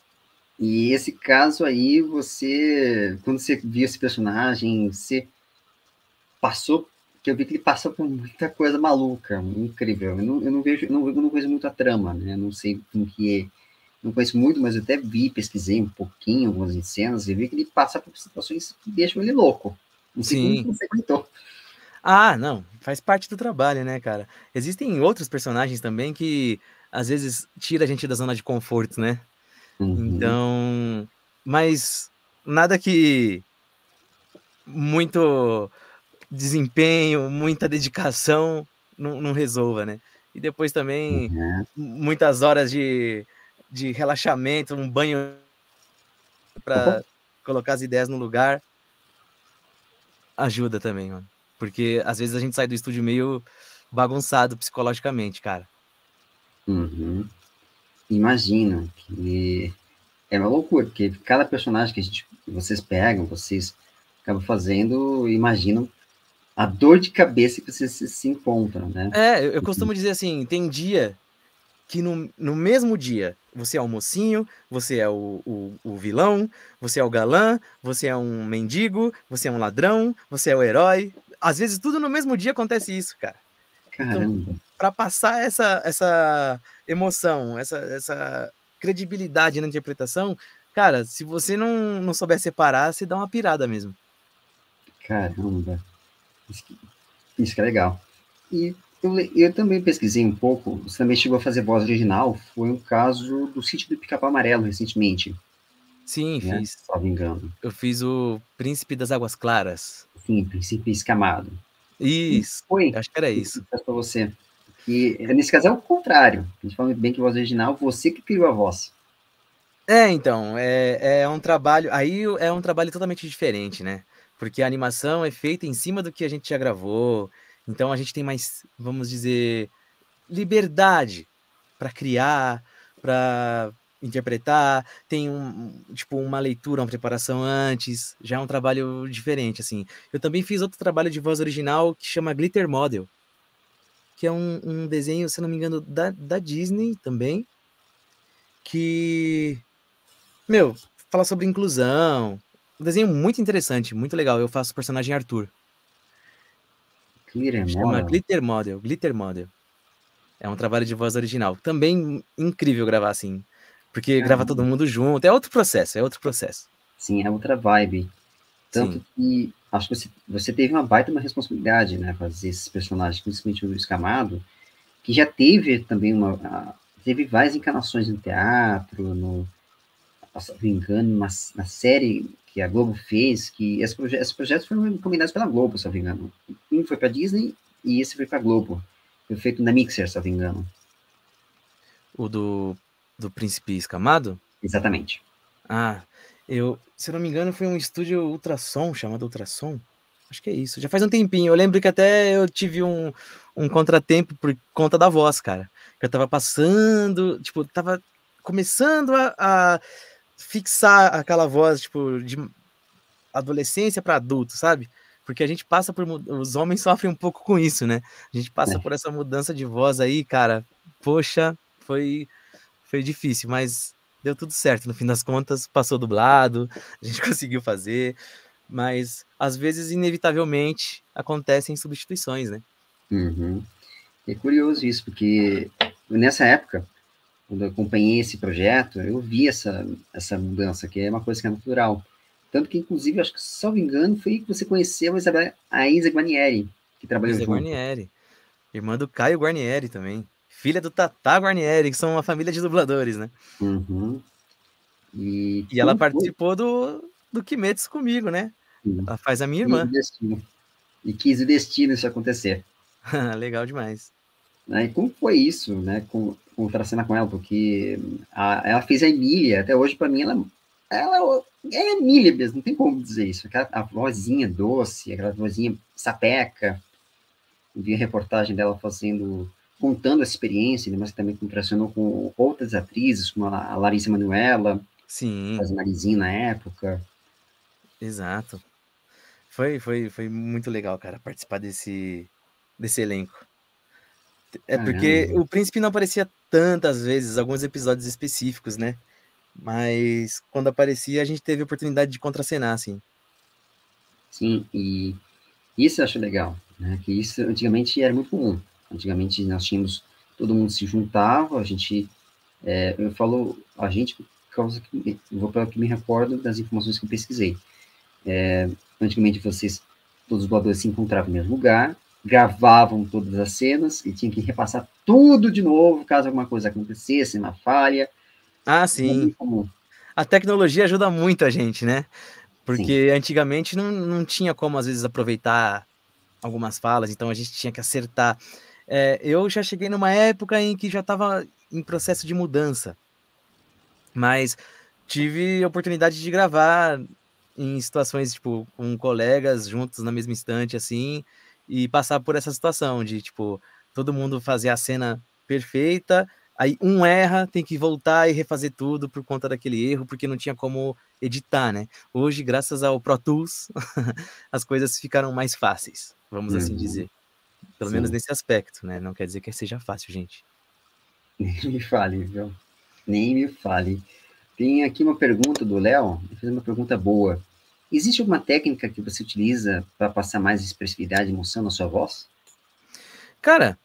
A: E esse caso aí, quando você viu esse personagem, você passou, que eu vi que ele passou por muita coisa maluca, incrível. Eu não vejo, eu não conheço muito a trama, né? Não sei como que é, não conheço muito, mas eu até pesquisei um pouquinho algumas cenas e vi que ele passa por situações que deixam ele louco. Não sei como
B: Sim.
A: você aguentou.
B: Ah, não, faz parte do trabalho, né, cara? Existem outros personagens também que às vezes tira a gente da zona de conforto, né? Então, mas nada que muito desempenho, muita dedicação não resolva, né? E depois também muitas horas de relaxamento, um banho
A: Opa.
B: para colocar as ideias no lugar, ajuda também, mano. Porque às vezes a gente sai do estúdio meio bagunçado psicologicamente, cara.
A: Imagino que é uma loucura, porque cada personagem que vocês pegam, vocês acabam fazendo, imaginam a dor de cabeça que vocês se encontram, né?
B: Eu costumo dizer assim, tem dia que no mesmo dia você é o mocinho, você é o vilão, você é o galã, você é um mendigo, você é um ladrão, você é o herói. Às vezes tudo no mesmo dia acontece isso, cara. Então,
A: Caramba.
B: para passar essa emoção, essa credibilidade na interpretação, cara, se você não souber separar, você dá uma pirada mesmo.
A: Caramba. Isso que é legal. E eu também pesquisei um pouco, você também chegou a fazer voz original, foi um caso do Sítio do Pica-Pau Amarelo, recentemente,
B: Né?
A: Se não me engano.
B: Eu fiz o Príncipe das Águas Claras.
A: Sim, Príncipe Escamado. E
B: Isso,
A: foi
B: acho que era
A: que
B: isso.
A: para você. Que, nesse caso é o contrário. A gente fala muito bem que voz original, você que criou a voz.
B: Então, é um trabalho. Aí é um trabalho totalmente diferente, né? Porque a animação é feita em cima do que a gente já gravou. Então a gente tem mais, vamos dizer, liberdade para criar, para interpretar. Tem tipo uma leitura, uma preparação antes. Já é um trabalho diferente, assim. Eu também fiz outro trabalho de voz original que chama Glitter Model, que é um desenho, se não me engano, da Disney também, que meu, fala sobre inclusão. Um desenho muito interessante, muito legal. Eu faço o personagem Arthur.
A: Clear
B: Chama
A: Model.
B: Glitter Model. Glitter Model. É um trabalho de voz original. Também incrível gravar assim. Porque grava todo mundo junto. É outro processo, é outro processo.
A: Sim, é outra vibe. Tanto
B: Sim.
A: que acho que você teve uma baita uma responsabilidade, né? Fazer esses personagens, principalmente o Escamado, que já teve também teve várias encarnações no teatro, se não me engano, na série que a Globo fez, que esses projetos foram encomendados pela Globo, se não me engano. Um foi para Disney e esse foi para Globo. Foi feito na Mixer, se eu não me engano.
B: O do Príncipe Escamado?
A: Exatamente.
B: Ah, se eu não me engano, foi um estúdio Ultrassom, chamado Ultrassom. Acho que é isso. Já faz um tempinho. Eu lembro que até eu tive um contratempo por conta da voz, cara. Que eu tava passando, tipo, tava começando a fixar aquela voz, tipo, de adolescência para adulto, sabe? Porque a gente passa por. Os homens sofrem um pouco com isso, né? A gente passa por essa mudança de voz aí, cara. Poxa, foi difícil, mas deu tudo certo. No fim das contas, passou dublado, a gente conseguiu fazer, mas às vezes, inevitavelmente, acontecem substituições, né?
A: Uhum. É curioso isso, porque nessa época, quando eu acompanhei esse projeto, eu vi essa mudança, que é uma coisa que é natural. Tanto que, inclusive, acho que, se não me engano, foi que você conheceu a Isa Guarnieri, que trabalhou
B: Isa
A: junto.
B: Guarnieri, irmã do Caio Guarnieri também, filha do Tatá Guarnieri, que são uma família de dubladores, né?
A: Uhum. E
B: E ela
A: como foi?
B: participou do Kimetsu comigo, né? Ela faz a minha
A: Quis o
B: irmã.
A: destino. E quis o destino isso acontecer.
B: Legal demais.
A: Né? E como foi isso, né, com Contracena com ela? Porque ela fez a Emília, até hoje, para mim, ela é a Emília mesmo, não tem como dizer isso. A vozinha doce, aquela vozinha sapeca. Eu vi a reportagem dela contando essa experiência, mas também contracenou com outras atrizes, como a Larissa Manoela,
B: Sim,
A: fazendo Marizinha na época.
B: exato. Foi muito legal, cara, participar desse elenco. É porque
A: Caramba.
B: o Príncipe não aparecia tantas vezes, alguns episódios específicos, né? Mas quando aparecia, a gente teve a oportunidade de contracenar, assim.
A: Sim, e isso eu acho legal, né? Que isso antigamente era muito comum. Antigamente nós tínhamos, todo mundo se juntava, eu falo a gente por causa que, eu vou para o que me recordo das informações que eu pesquisei. Antigamente todos os dubladores se encontravam no mesmo lugar, gravavam todas as cenas e tinham que repassar tudo de novo, caso alguma coisa acontecesse, uma falha.
B: Ah,
A: Era
B: sim.
A: muito comum.
B: A tecnologia ajuda muito a gente, né?
A: Sim.
B: Porque antigamente não tinha como, às vezes, aproveitar algumas falas, então a gente tinha que acertar. Eu já cheguei numa época em que já estava em processo de mudança, mas tive a oportunidade de gravar em situações, tipo, com colegas juntos na mesma instante, assim, e passar por essa situação de, tipo, todo mundo fazer a cena perfeita, aí um erra, tem que voltar e refazer tudo por conta daquele erro, porque não tinha como editar, né? Hoje, graças ao Pro Tools, as coisas ficaram mais fáceis, vamos assim
A: Uhum.
B: dizer. Pelo menos
A: Sim.
B: nesse aspecto, né? Não quer dizer que seja fácil, gente.
A: Nem me fale, viu? Nem me fale. Tem aqui uma pergunta do Léo, ele fez uma pergunta boa. Existe alguma técnica que você utiliza para passar mais expressividade e emoção na sua voz?
B: Cara,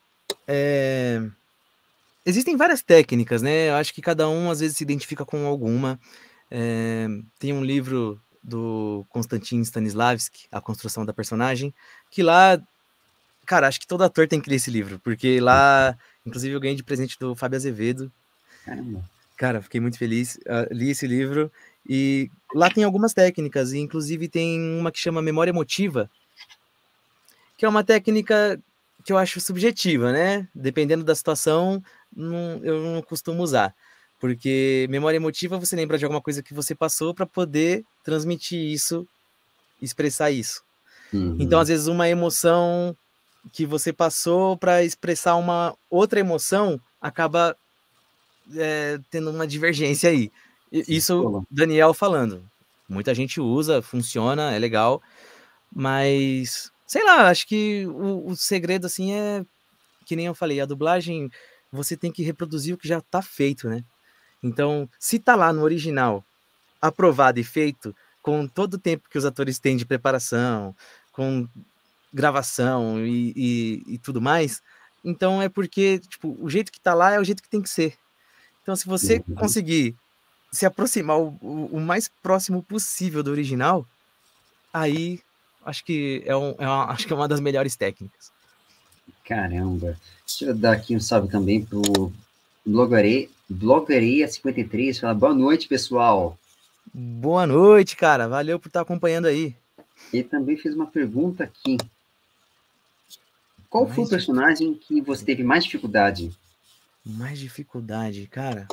B: existem várias técnicas, né? Eu acho que cada um às vezes se identifica com alguma. Tem um livro do Konstantin Stanislavski, A Construção da Personagem, que lá, cara, acho que todo ator tem que ler esse livro, porque lá, inclusive, eu ganhei de presente do Fábio Azevedo.
A: Caramba.
B: Cara, fiquei muito feliz, li esse livro e lá tem algumas técnicas, e inclusive tem uma que chama memória emotiva, que é uma técnica que eu acho subjetiva, né? Dependendo da situação, eu não costumo usar. Porque memória emotiva você lembra de alguma coisa que você passou para poder transmitir isso, expressar isso. Então,
A: Uhum.
B: às vezes, uma emoção que você passou para expressar uma outra emoção acaba tendo uma divergência aí. Isso,
A: Pô,
B: Daniel falando. Muita gente usa, funciona, é legal, mas sei lá, acho que o segredo assim é que nem eu falei, a dublagem você tem que reproduzir o que já tá feito, né? Então, se tá lá no original, aprovado e feito, com todo o tempo que os atores têm de preparação, com gravação e tudo mais, então é porque, tipo, o jeito que tá lá é o jeito que tem que ser. Então, se você
A: uhum.
B: conseguir se aproximar o mais próximo possível do original, aí acho que acho que é uma das melhores técnicas.
A: Caramba. Deixa eu dar aqui um salve também pro Blogueirinha53. Fala, boa noite, pessoal.
B: Boa noite, cara. Valeu por estar acompanhando aí.
A: Ele também fez uma pergunta aqui. Qual foi o personagem que você teve mais dificuldade?
B: Mais dificuldade, cara.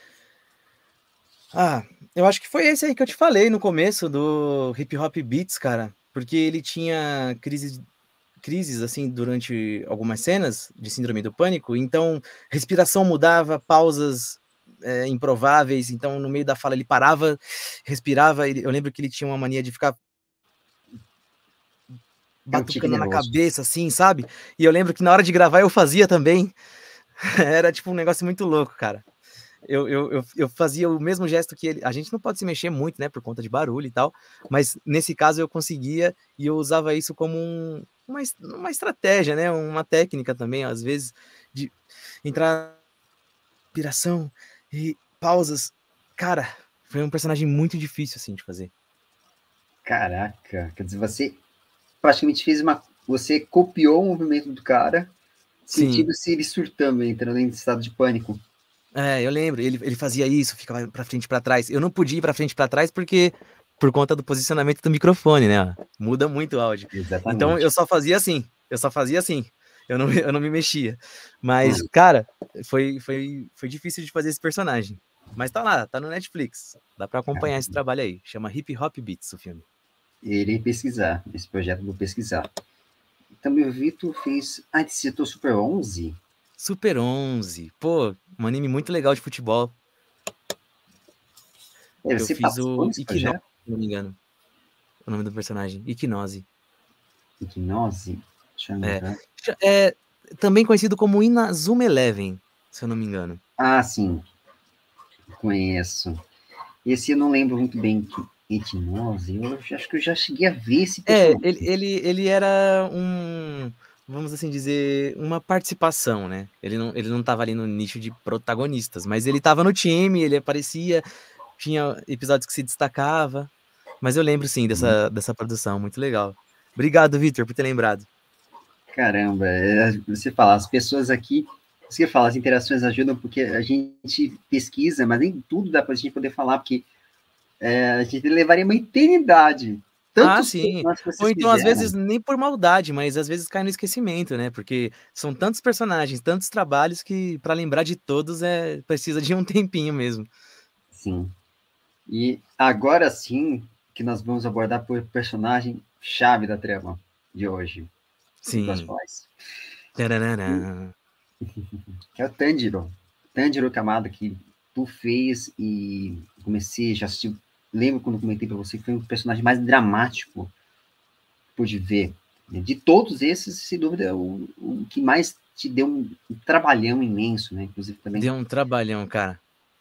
B: Eu acho que foi esse aí que eu te falei no começo, do Hip Hop Beats, cara. Porque ele tinha crises, assim, durante algumas cenas de Síndrome do Pânico. Então, respiração mudava, pausas improváveis. Então, no meio da fala, ele parava, respirava. Eu lembro que ele tinha uma mania de ficar batucando na cabeça, assim, sabe? E eu lembro que na hora de gravar eu fazia também. Era, tipo, um negócio muito louco, cara. Eu fazia o mesmo gesto que ele. A gente não pode se mexer muito, né, por conta de barulho e tal, mas nesse caso eu conseguia e eu usava isso como uma estratégia, né, uma técnica também, às vezes, de entrar inspiração e pausas. Cara, foi um personagem muito difícil, assim, de fazer.
A: Caraca, quer dizer, você praticamente fez você copiou o movimento do cara, sentindo se ele surtando, entrando em estado de pânico.
B: Eu lembro, ele fazia isso, ficava pra frente e pra trás. Eu não podia ir pra frente e pra trás porque, por conta do posicionamento do microfone, né? Muda muito o áudio.
A: Exatamente.
B: Então eu só fazia assim. Eu não me mexia. Mas, cara, foi difícil de fazer esse personagem. Mas tá lá, tá no Netflix. Dá pra acompanhar esse trabalho aí. Chama Hip Hop Beats, o filme.
A: Irei pesquisar. Esse projeto eu vou pesquisar. Também o Vitor fez. Ele citou Super 11?
B: Super 11. Pô, um anime muito legal de futebol. Eu fiz o Iquinose, se não me engano. O nome do personagem. Iquinose.
A: Iquinose? Deixa eu ver.
B: Também conhecido como Inazuma Eleven, se eu não me engano.
A: Sim. Conheço. Esse eu não lembro muito bem. Iquinose? Eu acho que eu já cheguei a ver esse personagem.
B: Ele era vamos assim dizer, uma participação, né? Ele não tava ali no nicho de protagonistas, mas ele tava no time, ele aparecia, tinha episódios que se destacava. Mas eu lembro, sim, dessa produção, muito legal. Obrigado, Vitor, por ter lembrado.
A: Caramba, você fala, as pessoas aqui, você fala, as interações ajudam porque a gente pesquisa, mas nem tudo dá pra gente poder falar, porque a gente levaria uma eternidade.
B: Sim. Ou então, às vezes, nem por maldade, mas às vezes cai no esquecimento, né? Porque são tantos personagens, tantos trabalhos que para lembrar de todos precisa de um tempinho mesmo.
A: Sim. E agora sim que nós vamos abordar por personagem chave da trama de hoje.
B: Sim.
A: Que é o Tanjiro. Tanjiro Kamado, que tu fez e comecei, já assisti. Lembro quando comentei para você que foi um personagem mais dramático que pude ver. De todos esses, sem dúvida, o que mais te deu um trabalhão imenso, né? Inclusive também.
B: Deu um trabalhão, cara.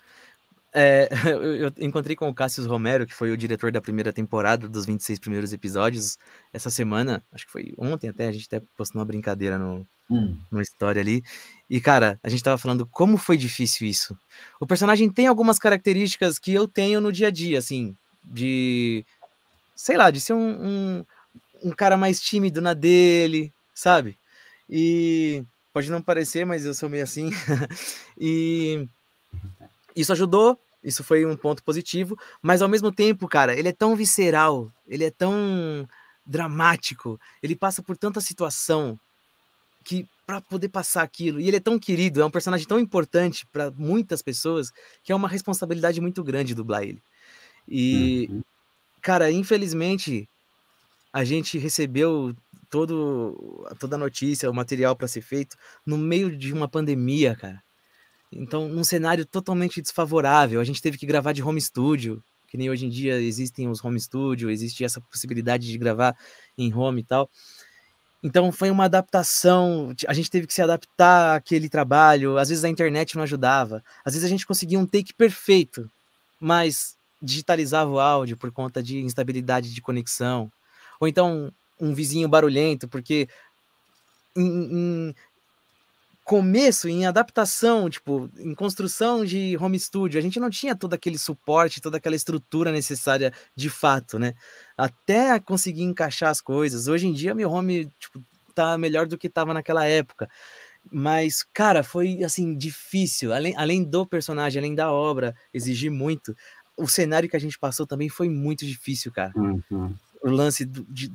B: Eu encontrei com o Cassius Romero, que foi o diretor da primeira temporada, dos 26 primeiros episódios, essa semana, acho que foi ontem até, a gente até postou uma brincadeira numa história ali. E, cara, a gente tava falando como foi difícil isso. O personagem tem algumas características que eu tenho no dia a dia, assim, sei lá, de ser um cara mais tímido na dele, sabe? E pode não parecer, mas eu sou meio assim. E isso ajudou, isso foi um ponto positivo, mas ao mesmo tempo, cara, ele é tão visceral, ele é tão dramático, ele passa por tanta situação que para poder passar aquilo, e ele é tão querido, é um personagem tão importante para muitas pessoas, que é uma responsabilidade muito grande dublar ele. E, cara, infelizmente, a gente recebeu toda a notícia, o material para ser feito no meio de uma pandemia, cara. Então, num cenário totalmente desfavorável, a gente teve que gravar de home studio, que nem hoje em dia existem os home studio, existe essa possibilidade de gravar em home e tal. Então, foi uma adaptação, a gente teve que se adaptar àquele trabalho, às vezes a internet não ajudava, às vezes a gente conseguia um take perfeito, mas digitalizava o áudio por conta de instabilidade de conexão, ou então um vizinho barulhento, porque em começo, em adaptação, tipo, em construção de home studio, a gente não tinha todo aquele suporte, toda aquela estrutura necessária de fato, né? Até conseguir encaixar as coisas. Hoje em dia, meu home, tipo, tá melhor do que tava naquela época. Mas, cara, foi, assim, difícil. Além do personagem, além da obra, exigir muito. O cenário que a gente passou também foi muito difícil, cara. O lance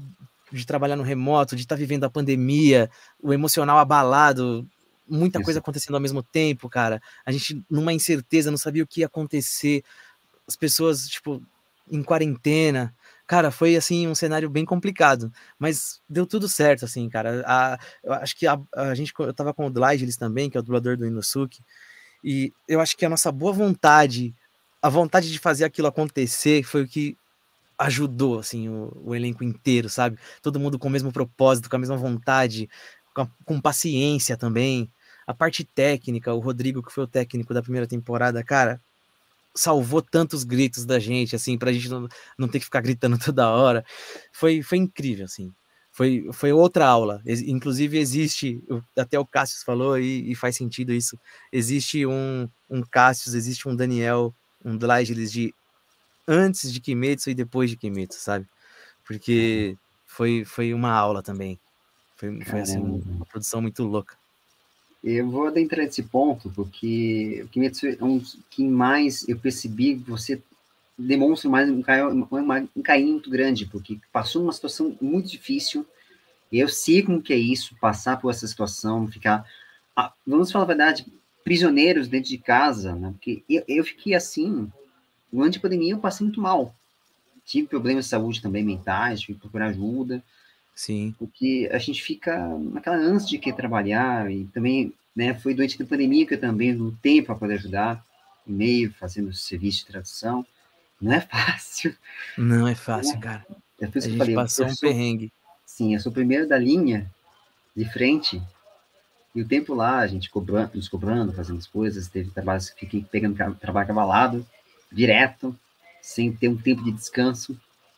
B: de trabalhar no remoto, de estar vivendo a pandemia, o emocional abalado, muita coisa
A: Isso.
B: acontecendo ao mesmo tempo, cara. A gente numa incerteza, não sabia o que ia acontecer. As pessoas, tipo, em quarentena. Cara, foi, assim, um cenário bem complicado. Mas deu tudo certo, assim, cara. Eu acho que a gente... Eu tava com o Dlaigelis também, que é o dublador do Inosuke. E eu acho que a nossa boa vontade, a vontade de fazer aquilo acontecer foi o que ajudou, assim, o elenco inteiro, sabe? Todo mundo com o mesmo propósito, com a mesma vontade, com paciência também. A parte técnica, o Rodrigo, que foi o técnico da primeira temporada, cara, salvou tantos gritos da gente, assim, pra gente não ter que ficar gritando toda hora. Foi incrível, assim. Foi outra aula. Inclusive, existe, até o Cassius falou, e faz sentido isso. Existe um Cassius, existe um Daniel, um Dlaigelis de antes de Kimetsu e depois de Kimetsu, sabe? Porque foi uma aula também. Foi assim,
A: Caramba.
B: uma produção muito louca.
A: Eu vou adentrar nesse ponto, porque o Kimetsu é um dos que mais eu percebi que você demonstra mais um carinho muito grande, porque passou uma situação muito difícil, e eu sei como que é isso, passar por essa situação, ficar, vamos falar a verdade, prisioneiros dentro de casa, né? Porque eu fiquei assim, durante a pandemia eu passei muito mal. Tive problemas de saúde também mentais, tive que procurar ajuda,
B: Sim.
A: porque a gente fica naquela ânsia de querer trabalhar, e também, né, foi durante a pandemia que eu também lutei para poder ajudar, e-mail, fazendo serviço de tradução. Não é fácil,
B: Não é fácil,
A: né?
B: cara.
A: É por isso
B: A
A: que eu
B: gente
A: falei,
B: passou um perrengue.
A: sim, eu sou o primeiro da linha, de frente, e o tempo lá, a gente cobrando, nos cobrando, fazendo as coisas, teve trabalhos que fiquei pegando trabalho cavalado, direto, sem ter um tempo de descanso,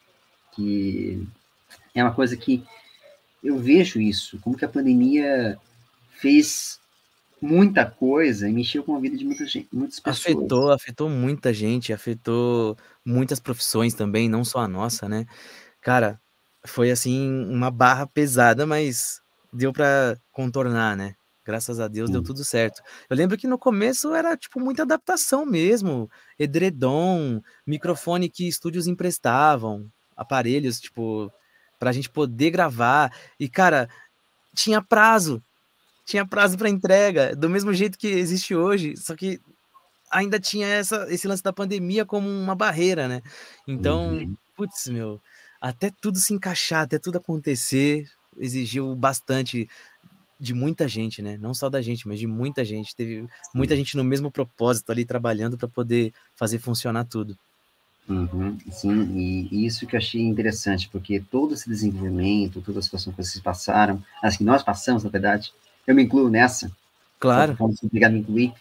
A: que é uma coisa que eu vejo isso, como que a pandemia fez muita coisa e mexeu com a vida de muita gente, muitas pessoas.
B: Afetou muita gente, afetou muitas profissões também, não só a nossa, né? Cara, foi assim uma barra pesada, mas deu pra contornar, né? Graças a Deus deu
A: Sim.
B: tudo certo. Eu lembro que no começo era tipo muita adaptação mesmo, edredom, microfone que estúdios emprestavam, aparelhos tipo pra gente poder gravar. E cara, tinha prazo, tinha prazo para entrega, do mesmo jeito que existe hoje, só que ainda tinha esse lance da pandemia como uma barreira, né? Então,
A: Uhum.
B: putz, meu, até tudo se encaixar, até tudo acontecer, exigiu bastante de muita gente, né? Não só da gente, mas de muita gente. Teve muita
A: Sim.
B: gente no mesmo propósito ali trabalhando para poder fazer funcionar tudo.
A: Uhum, sim, e isso que eu achei interessante, porque todo esse desenvolvimento, toda a situação que vocês passaram, as que nós passamos, na verdade, eu me incluo nessa, só por
B: Claro,
A: falta de obrigado a me incluir,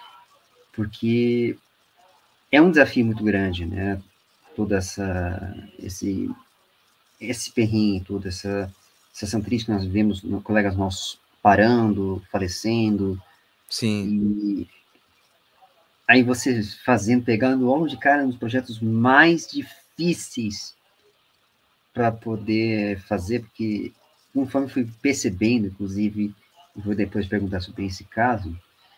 A: porque é um desafio muito grande, né? Toda esse perrengue, toda essa situação triste que nós vivemos, colegas nossos parando, falecendo,
B: sim.
A: e aí você fazendo, pegando logo de cara nos projetos mais difíceis para poder fazer, porque conforme fui percebendo, inclusive, vou depois perguntar sobre esse caso,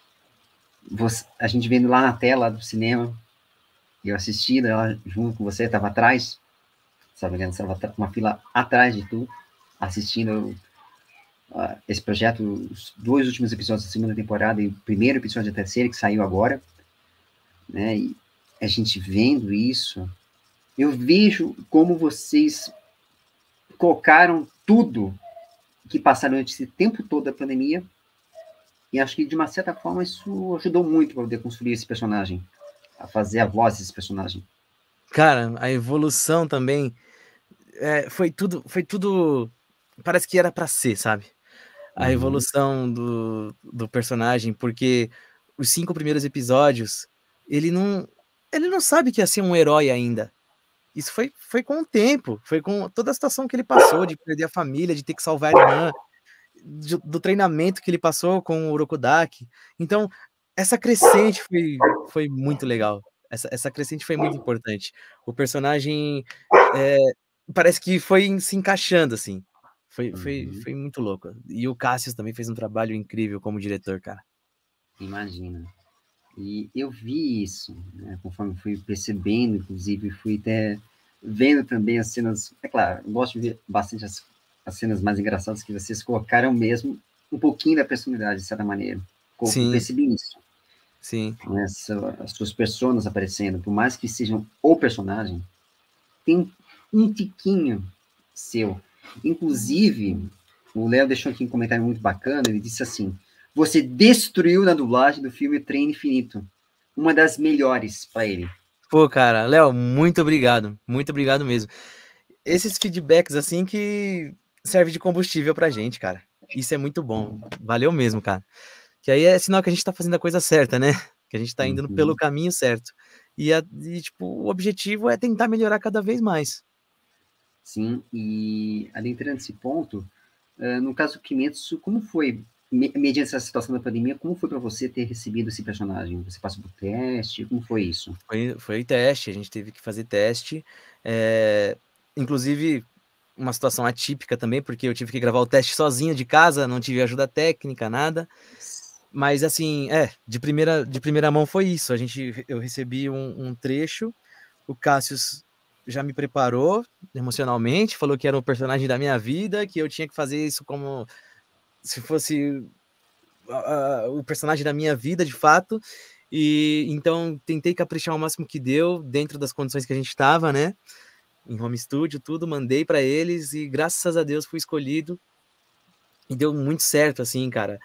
A: a gente vendo lá na tela do cinema, eu assistindo ela junto com você, estava atrás, sabe, estava uma fila atrás de tu, assistindo esse projeto, os dois últimos episódios da segunda temporada e o primeiro episódio da terceira, que saiu agora, né, e a gente vendo isso, eu vejo como vocês colocaram tudo que passaram esse tempo todo da pandemia. E acho que, de uma certa forma, isso ajudou muito para poder construir esse personagem, a fazer a voz desse personagem.
B: Cara, a evolução também foi tudo parece que era para ser, sabe? A
A: Uhum,
B: evolução do personagem, porque os 5 primeiros episódios, ele não ele não sabe que ia ser um herói ainda. Isso foi com o tempo, foi com toda a situação que ele passou, de perder a família, de ter que salvar a irmã, do treinamento que ele passou com o Urokudaki. Então, essa crescente foi muito legal. Essa crescente foi muito importante. O personagem, eh, parece que foi se encaixando, assim.
A: uhum,
B: Foi muito louco. E o Cassius também fez um trabalho incrível como diretor, cara.
A: imagina. E eu vi isso, né, conforme fui percebendo, inclusive, fui até vendo também as cenas. É claro, eu gosto de ver bastante as as cenas mais engraçadas que vocês colocaram mesmo um pouquinho da personalidade, de certa maneira. Eu
B: Sim,
A: percebi isso.
B: sim.
A: Né? As suas personas aparecendo, por mais que sejam o personagem, tem um tiquinho seu. Inclusive, o Léo deixou aqui um comentário muito bacana, ele disse assim, você destruiu na dublagem do filme Trem Infinito. Uma das melhores para ele.
B: Pô, cara, Léo, muito obrigado mesmo. Esses feedbacks, assim, que serve de combustível pra gente, cara. Isso é muito bom. Valeu mesmo, cara. Que aí é sinal que a gente tá fazendo a coisa certa, né? Que a gente tá indo pelo
A: Uhum.
B: caminho certo. Tipo, o objetivo é tentar melhorar cada vez mais.
A: Sim, e adentrando esse ponto, no caso do Kimetsu, como foi, mediante essa situação da pandemia, como foi para você ter recebido esse personagem? Você passou por teste? Como foi isso?
B: Foi teste, a gente teve que fazer teste. É, inclusive, uma situação atípica também, porque eu tive que gravar o teste sozinho de casa, não tive ajuda técnica, nada. Mas assim, de primeira mão foi isso. Eu recebi um trecho, o Cassius já me preparou emocionalmente, falou que era o personagem da minha vida, que eu tinha que fazer isso como se fosse o personagem da minha vida, de fato. E então tentei caprichar o máximo que deu, dentro das condições que a gente estava, né? Em home studio, tudo, mandei para eles e graças a Deus fui escolhido. E deu muito certo, assim, cara.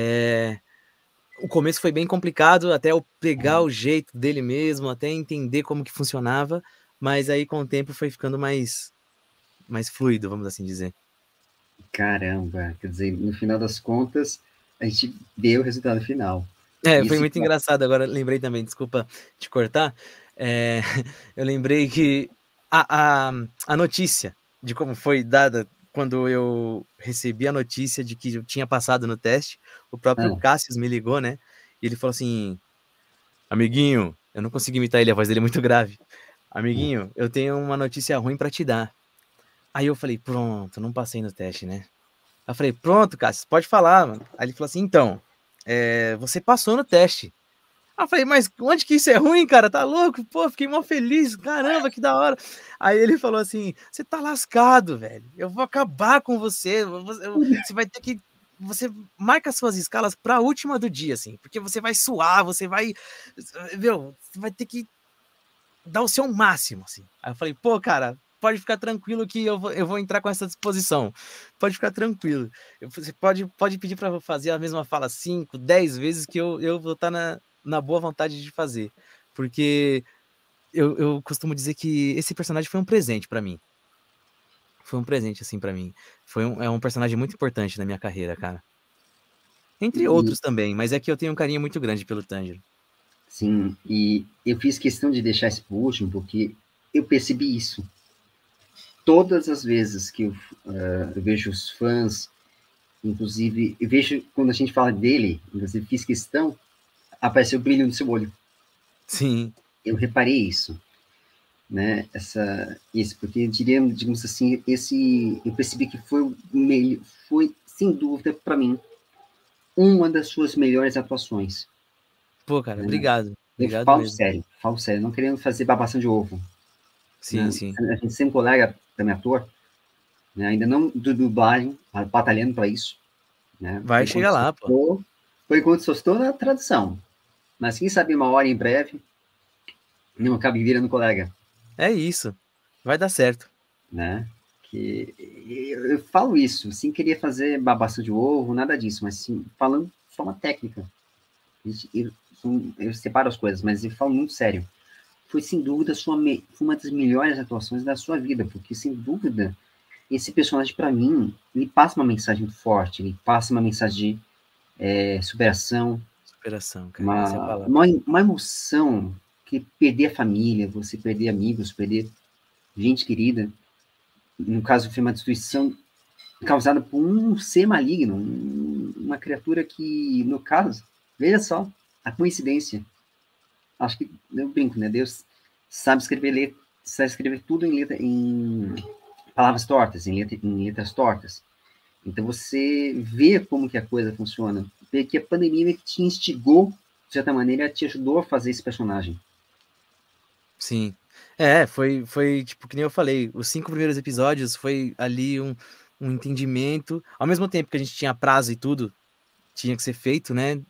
B: O começo foi bem complicado, até eu pegar o jeito dele mesmo, até entender como que funcionava, mas aí com o tempo foi ficando mais fluido, vamos assim dizer.
A: Caramba, quer dizer, no final das contas, a gente vê o resultado final.
B: Foi
A: Isso,
B: muito engraçado, agora lembrei também, desculpa te cortar, é, eu lembrei que a notícia de como foi dada quando eu recebi a notícia de que eu tinha passado no teste, o próprio
A: ah,
B: Cassius me ligou, né, e ele falou assim, amiguinho, eu não consegui imitar ele, a voz dele é muito grave, amiguinho, eu tenho uma notícia ruim pra te dar. Aí eu falei, pronto, não passei no teste, né? Aí eu falei, pronto, Cassius, pode falar, mano. Aí ele falou assim, então, você passou no teste. Aí eu falei, mas onde que isso é ruim, cara? Tá louco? Pô, fiquei mó feliz, caramba, que da hora. Aí ele falou assim, você tá lascado, velho. Eu vou acabar com você. Você vai ter que... Você marca suas escalas pra última do dia, assim, porque você vai suar, você vai... Meu, você vai ter que dar o seu máximo, assim. Aí eu falei, pô, cara, pode ficar tranquilo que eu vou entrar com essa disposição. Pode ficar tranquilo. Você pode pedir para fazer a mesma fala 5, 10 vezes que eu vou estar na boa vontade de fazer. Porque eu costumo dizer que esse personagem foi um presente para mim. Foi um presente, assim, para mim. É um personagem muito importante na minha carreira, cara. Entre
A: e,
B: outros também, mas é que eu tenho um carinho muito grande pelo Tanjiro.
A: sim, e eu fiz questão de deixar isso por último, porque eu percebi isso. Todas as vezes que eu vejo os fãs, inclusive, eu vejo quando a gente fala dele, inclusive fiz questão, apareceu o brilho no seu olho.
B: Sim,
A: Eu reparei isso, né? Isso, porque digamos assim, eu percebi que foi o meio, foi sem dúvida para mim uma das suas melhores atuações.
B: pô, cara,
A: Né?
B: obrigado.
A: Eu
B: Obrigado mesmo.
A: falo sério, não querendo fazer babação de ovo.
B: Sim,
A: Né?
B: sim.
A: A gente sempre colega também ator, né? Ainda não do dublagem, batalhando para isso, né?
B: Vai chegar lá, pô.
A: Por enquanto só estou na tradução, mas quem sabe uma hora em breve não acabe virando colega,
B: É isso. Vai dar certo.
A: né? Que eu falo isso, sem querer fazer babação de ovo, nada disso, mas sim falando de forma técnica. Eu separo as coisas, mas eu falo muito sério. Foi sem dúvida foi uma das melhores atuações da sua vida, porque sem dúvida esse personagem para mim ele passa uma mensagem forte, ele passa uma mensagem de superação,
B: Superação, cara. Essa é a palavra.
A: uma emoção que perder a família, você perder amigos, perder gente querida, no caso foi uma destruição causada por um ser maligno, uma criatura que, no caso, veja só, a coincidência. Acho que eu brinco, né? Deus sabe escrever tudo em palavras tortas, em letras tortas. Então você vê como que a coisa funciona, vê que a pandemia te instigou, de certa maneira, te ajudou a fazer esse personagem.
B: Sim. Foi tipo, que nem eu falei, os 5 primeiros episódios foi ali um entendimento. Ao mesmo tempo que a gente tinha prazo e tudo, tinha que ser feito, né?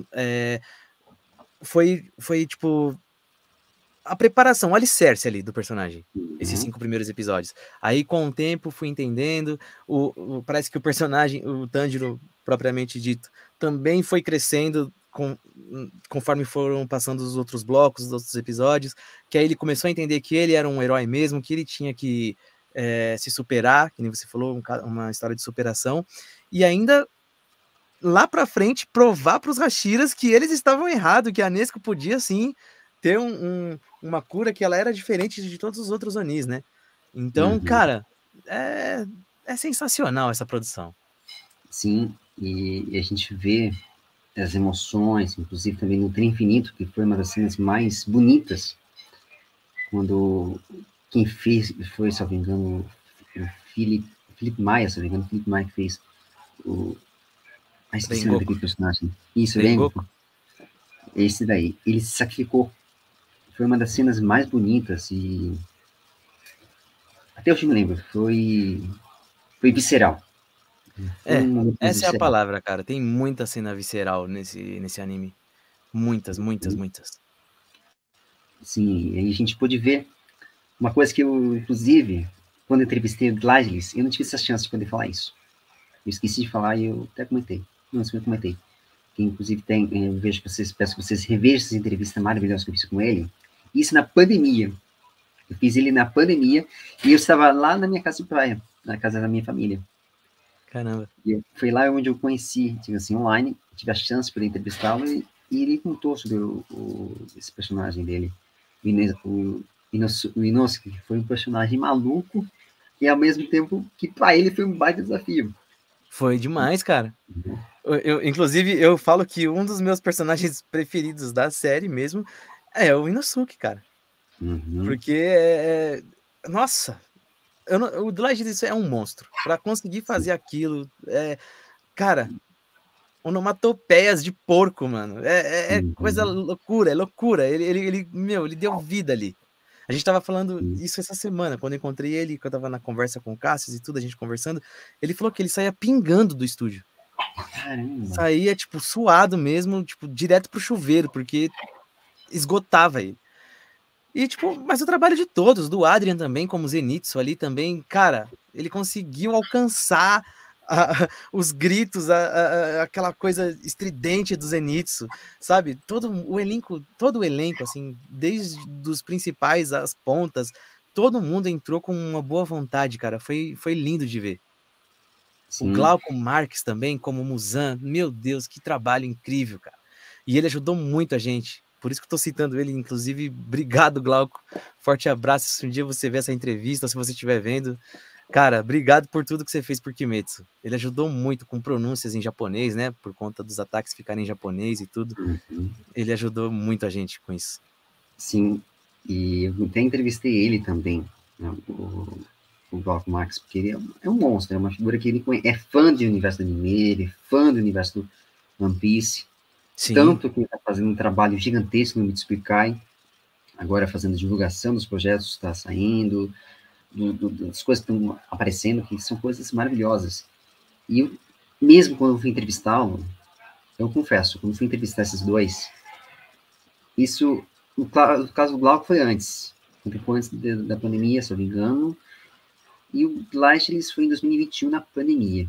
B: Foi tipo, a preparação, o alicerce ali do personagem. Esses 5 primeiros episódios. Aí, com o tempo, fui entendendo. Parece que o personagem, o Tanjiro, propriamente dito, também foi crescendo conforme foram passando os outros blocos, os outros episódios. Que aí ele começou a entender que ele era um herói mesmo, que ele tinha que se superar, que nem você falou, uma história de superação. E ainda, lá pra frente, provar para os Hashiras que eles estavam errados, que a Nezuko podia, sim, ter uma cura que ela era diferente de todos os outros Onis, né? Então, cara, é sensacional essa produção.
A: Sim, e a gente vê as emoções, inclusive também no Trem Infinito, que foi uma das cenas mais bonitas, quando quem fez foi, se não me engano, o Felipe Maia, se não me engano, o Felipe Maia que fez o... esqueci o nome daquele personagem. Isso, Rengoku. Esse daí. Ele se sacrificou. Foi uma das cenas mais bonitas e... até hoje me lembro. Foi visceral.
B: Essa é a palavra, cara. Tem muita cena visceral nesse anime. Muitas.
A: Sim, e a gente pôde ver uma coisa que eu, inclusive, quando eu entrevistei o Gladys, eu não tive essa chance de poder falar isso. Eu esqueci de falar e eu até comentei. Não, eu comentei. Que, inclusive, eu vejo que peço que vocês revejam essa entrevista maravilhosa que eu fiz com ele. Isso na pandemia. Eu fiz ele na pandemia e eu estava lá na minha casa de praia, na casa da minha família.
B: Caramba.
A: E foi lá onde eu conheci, assim, online, tive a chance de entrevistá-lo e ele contou sobre esse personagem dele, o Inosuke, que foi um personagem maluco e ao mesmo tempo que para ele foi um baita desafio.
B: Foi demais, cara. Inclusive, eu falo que um dos meus personagens preferidos da série mesmo é o Inosuke, cara. Porque, nossa, o Dlajiris é um monstro. Pra conseguir fazer aquilo, cara, onomatopeias de porco, mano. É coisa loucura, é loucura. Ele deu vida ali. A gente tava falando isso essa semana, quando eu encontrei ele, que eu tava na conversa com o Cassius e tudo, a gente conversando. Ele falou que ele saía pingando do estúdio.
A: Caramba.
B: Saía, tipo, suado mesmo, tipo, direto pro chuveiro, porque esgotava ele. E, tipo, mas o trabalho de todos, do Adrian também, como Zenitsu ali também, cara, ele conseguiu alcançar os gritos, aquela coisa estridente do Zenitsu, sabe? Todo o elenco, assim, desde os principais às pontas, todo mundo entrou com uma boa vontade, cara. Foi lindo de ver. Sim. O Glauco Marques também, como Muzan, meu Deus, que trabalho incrível, cara. E ele ajudou muito a gente. Por isso que eu tô citando ele, inclusive, obrigado, Glauco. Forte abraço, se um dia você ver essa entrevista, se você estiver vendo. Cara, obrigado por tudo que você fez por Kimetsu. Ele ajudou muito com pronúncias em japonês, né? Por conta dos ataques ficarem em japonês e tudo. Ele ajudou muito a gente com isso.
A: Sim, e eu até entrevistei ele também, né, o Glauco Marques, porque ele é um monstro, é uma figura que ele é fã do universo do anime, ele é fã do universo do One Piece. Sim. Tanto que ele está fazendo um trabalho gigantesco no Mitsubikai, agora fazendo divulgação dos projetos que está saindo, das coisas que estão aparecendo, que são coisas maravilhosas. E eu, mesmo quando eu fui entrevistá-lo, eu confesso, quando eu fui entrevistar esses dois, isso, no caso do Glauco foi antes, um pouco antes da pandemia, se eu não me engano, e o Leishless foi em 2021, na pandemia.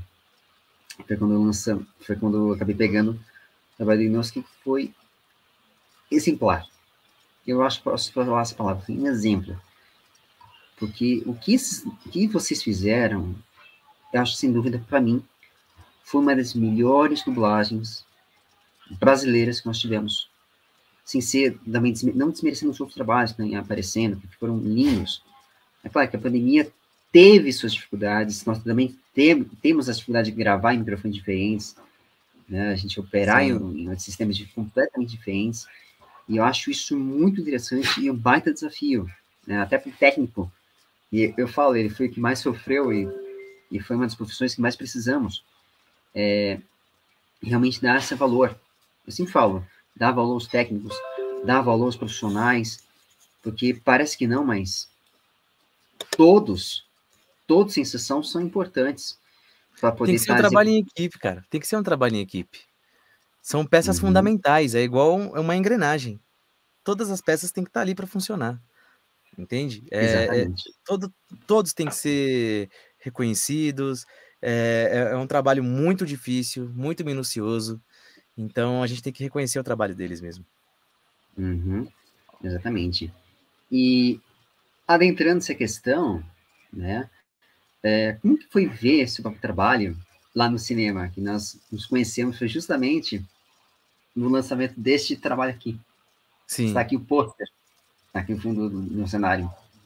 A: Foi quando eu acabei pegando o trabalho do Inosuke, que foi exemplar. Eu acho que posso falar essa palavra, foi um exemplo. Porque o que vocês fizeram, eu acho, sem dúvida, para mim, foi uma das melhores dublagens brasileiras que nós tivemos. Sem ser, não desmerecendo os outros trabalhos que estão aparecendo, que foram lindos. É claro que a pandemia teve suas dificuldades, nós também temos a dificuldade de gravar em microfones diferentes, né? A gente operar em sistemas completamente diferentes, e eu acho isso muito interessante e um baita desafio, né? Até para o técnico. E eu falo, ele foi o que mais sofreu e foi uma das profissões que mais precisamos. Realmente dar esse valor. Eu sempre falo, dar valor aos técnicos, dar valor aos profissionais, porque parece que não, mas todos sem exceção, são importantes. para
B: Tem
A: poder
B: que ser um
A: estar
B: trabalho em equipe, cara. Tem que ser um trabalho em equipe. São peças
A: Uhum,
B: fundamentais, é igual uma engrenagem. Todas as peças têm que estar ali para funcionar, entende?
A: exatamente.
B: Todos têm que ser reconhecidos. É um trabalho muito difícil, muito minucioso. Então a gente tem que reconhecer o trabalho deles mesmo.
A: Uhum, exatamente. E adentrando essa questão, né? Como que foi ver esse próprio trabalho lá no cinema? Que nós nos conhecemos foi justamente no lançamento deste trabalho aqui. Está
B: Sim,
A: aqui o pôster, aqui no fundo do cenário.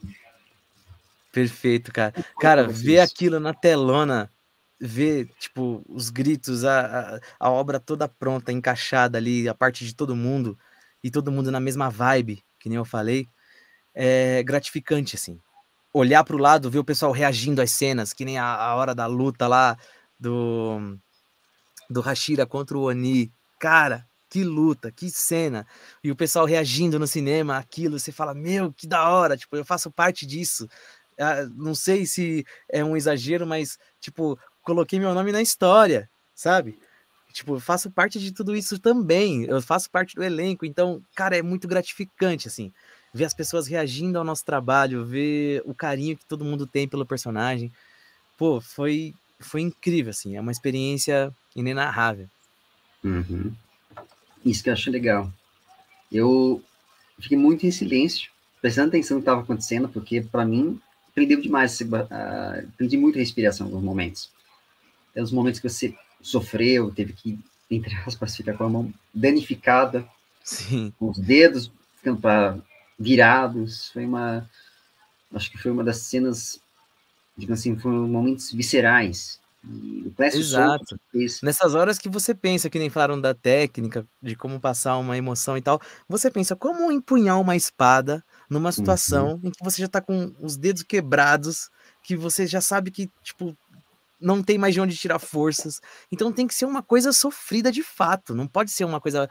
B: perfeito, cara.
A: Como foi para
B: Cara,
A: você
B: ver
A: isso?
B: aquilo na telona, ver, tipo, os gritos, a obra toda pronta, encaixada ali, a parte de todo mundo, e todo mundo na mesma vibe, que nem eu falei, é gratificante, assim. Olhar para o lado, ver o pessoal reagindo às cenas, que nem a hora da luta lá do, do Hashira contra o Oni. Cara, que luta, que cena. E o pessoal reagindo no cinema, aquilo, você fala, meu, que da hora, tipo, eu faço parte disso. Não sei se é um exagero, mas, tipo, coloquei meu nome na história, sabe? Tipo, eu faço parte de tudo isso também. Eu faço parte do elenco, então, cara, é muito gratificante, assim, ver as pessoas reagindo ao nosso trabalho, ver o carinho que todo mundo tem pelo personagem. Pô, foi incrível, assim, é uma experiência inenarrável.
A: Uhum. Isso que eu acho legal. Eu fiquei muito em silêncio, prestando atenção no que estava acontecendo, porque para mim prendeu demais, prendi muito a respiração nos momentos. Tem os momentos que você sofreu, teve que, entre aspas, ficar com a mão danificada,
B: Sim,
A: com os dedos ficando virados. Acho que foi uma das cenas, digamos assim, foram momentos viscerais. E o Clécio Souto
B: exato.
A: fez.
B: Nessas horas que você pensa, que nem falaram da técnica, de como passar uma emoção e tal, você pensa como empunhar uma espada numa
A: Uhum,
B: situação em que você já tá com os dedos quebrados, que você já sabe que, tipo, não tem mais de onde tirar forças. Então tem que ser uma coisa sofrida de fato, não pode ser uma coisa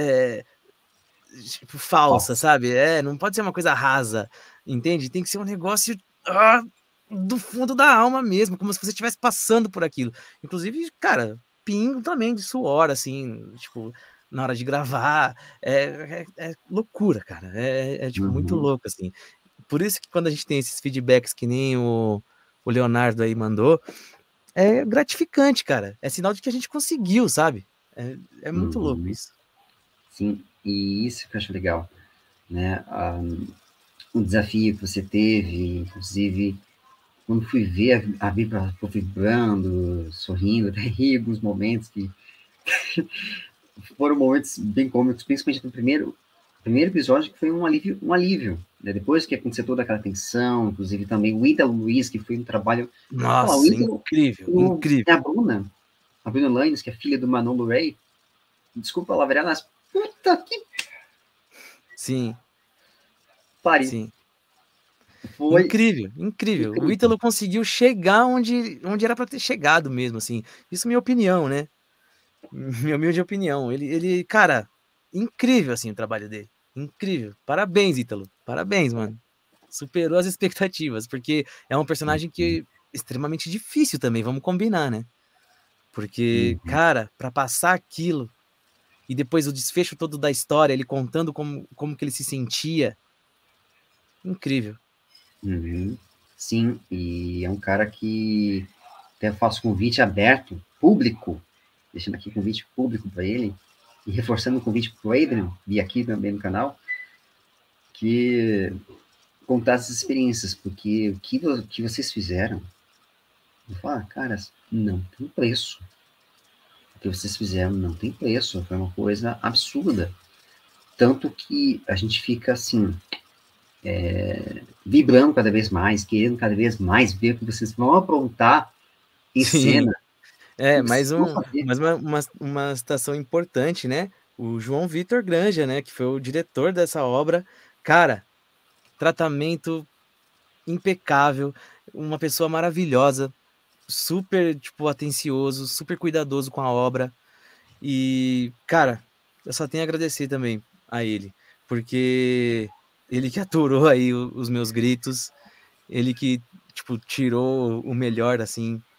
B: tipo, falsa,
A: nossa.
B: sabe? Não pode ser uma coisa rasa, entende? Tem que ser um negócio do fundo da alma mesmo, como se você estivesse passando por aquilo. Inclusive, cara, pingo também de suor, assim, tipo, na hora de gravar. É loucura, cara. Tipo, muito
A: Uhum,
B: louco, assim. Por isso que quando a gente tem esses feedbacks que nem o Leonardo aí mandou, é gratificante, cara. É sinal de que a gente conseguiu, sabe? É muito louco
A: uhum.
B: isso.
A: Sim, e isso que eu acho legal, né? Um desafio que você teve, inclusive, quando fui ver a Viva vibrando, sorrindo, até ri alguns momentos que foram momentos bem cômicos, principalmente no primeiro episódio, que foi um alívio, né? Depois que aconteceu toda aquela tensão, inclusive também o Ítalo Luiz, que foi um trabalho. Falar, o
B: Nossa,
A: Ítalo
B: incrível,
A: é
B: incrível.
A: a Bruna Lannes, que é filha do Manolo Ray, desculpa a palavra, mas puta que
B: Sim,
A: pariu.
B: sim.
A: Foi
B: Incrível, incrível. O
A: incrível.
B: Ítalo conseguiu chegar onde era para ter chegado mesmo, assim. Isso é minha opinião, né? Minha humilde opinião. Cara, incrível, assim, o trabalho dele. Incrível. Parabéns, Ítalo. Parabéns, mano. Superou as expectativas, porque é um personagem que é extremamente difícil também, vamos combinar, né? Porque,
A: Uhum,
B: cara, para passar aquilo e depois o desfecho todo da história, ele contando como que ele se sentia, incrível.
A: uhum. Sim, e é um cara que até faço convite aberto, público, deixando aqui convite público para ele, e reforçando o convite para o Adrian, e aqui também no canal, que contar essas experiências, porque que vocês fizeram, eu falo, cara, não tem preço. O que vocês fizeram não tem preço, foi uma coisa absurda. Tanto que a gente fica assim, vibrando cada vez mais, querendo cada vez mais ver o que vocês vão aprontar em
B: Sim.
A: cena, o que vocês
B: Mais
A: vão fazer.
B: uma citação importante, né? O João Vitor Granja, né? Que foi o diretor dessa obra. Cara, tratamento impecável, uma pessoa maravilhosa, super, tipo, atencioso, super cuidadoso com a obra. E, cara, eu só tenho a agradecer também a ele, porque ele que aturou aí os meus gritos, ele que, tipo, tirou o melhor, assim,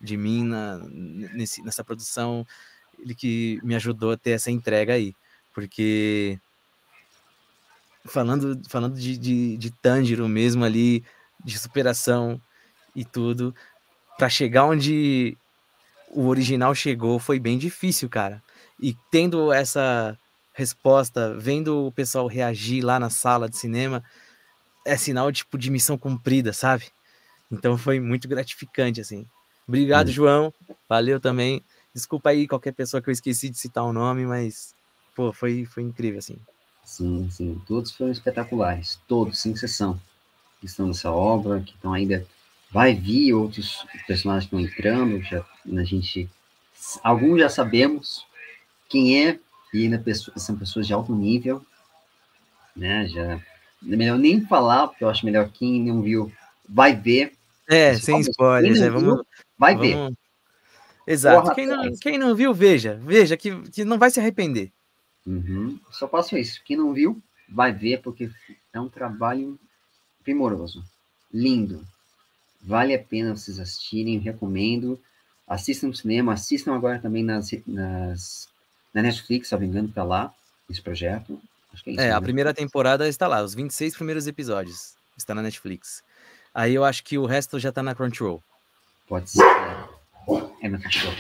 B: de mim nessa produção, ele que me ajudou a ter essa entrega aí, porque falando de Tanjiro mesmo ali, de superação e tudo, para chegar onde o original chegou foi bem difícil, cara. E tendo essa resposta, vendo o pessoal reagir lá na sala de cinema, é sinal tipo de missão cumprida, sabe? Então foi muito gratificante, assim. Obrigado, João. Valeu também. Desculpa aí qualquer pessoa que eu esqueci de citar o nome, mas pô, foi incrível, assim.
A: Sim, sim. Todos foram espetaculares. Todos, sem exceção. Que estão nessa obra, que estão ainda. Vai vir outros personagens que estão entrando. Alguns já sabemos quem é, e ainda são pessoas de alto nível. Né? Já. É melhor nem falar, porque eu acho melhor quem não viu vai ver.
B: Sem spoilers,
A: vai ver.
B: Exato. Quem não viu, veja que não vai se arrepender.
A: Só faço isso. Quem não viu, vai ver, porque é um trabalho primoroso, lindo. Vale a pena vocês assistirem, recomendo. Assistam no cinema, assistam agora também na Netflix, se não me engano, tá lá, esse projeto. Acho que é isso.
B: A primeira temporada está lá, os 26 primeiros episódios. Está na Netflix. Aí eu acho que o resto já tá na Crunchyroll.
A: Pode ser. É meu cachorro.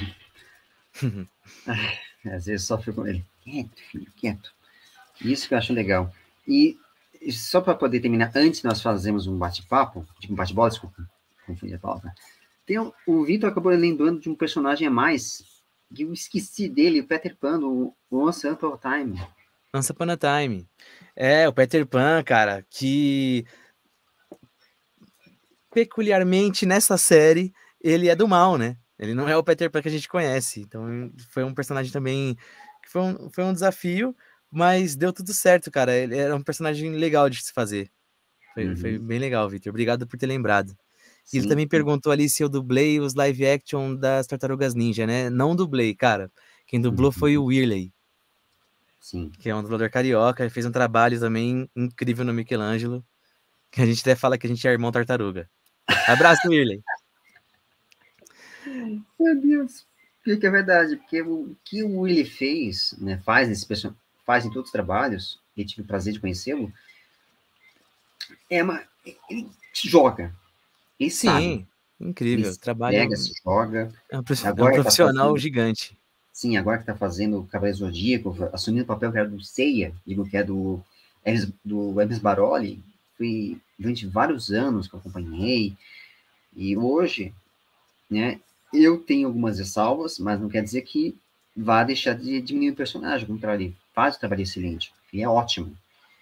A: Às vezes só fico com ele. Quieto, filho, quieto. Isso que eu acho legal. E só para poder terminar, antes nós fazemos um bate-papo, um bate-bola, desculpa, confundi a palavra. O Vitor acabou lembrando de um personagem a mais, que eu esqueci dele, o Peter Pan, o Once Upon a Time.
B: Once Upon a Time. O Peter Pan, cara, que peculiarmente nessa série, ele é do mal, né? Ele não é o Peter Pan que a gente conhece. Então foi um personagem também que foi um desafio, mas deu tudo certo, cara. Ele era um personagem legal de se fazer. Foi bem legal, Victor. Obrigado por ter lembrado. E ele também perguntou ali se eu dublei os live action das Tartarugas Ninja, né? Não dublei, cara. Quem dublou foi o Whirley.
A: Sim.
B: Que é um dublador carioca. Ele fez um trabalho também incrível no Michelangelo. Que a gente até fala que a gente é irmão tartaruga. Abraço, Whirley.
A: Meu Deus. Pior que é verdade, porque o que o Willie fez, né, faz em todos os trabalhos, e tive o prazer de conhecê-lo, ele joga. Ele sabe.
B: Incrível.
A: Ele
B: Trabalho.
A: Pega, se joga.
B: É um profissional gigante.
A: Sim, agora que tá fazendo o Cavaleiro Zodíaco, assumindo o papel que era do Seiya, digo que é do Hermes Baroli, foi durante vários anos que eu acompanhei, e hoje, né, eu tenho algumas ressalvas, mas não quer dizer que vá deixar de diminuir o personagem, ao contrário, ele faz o trabalho excelente, ele é ótimo.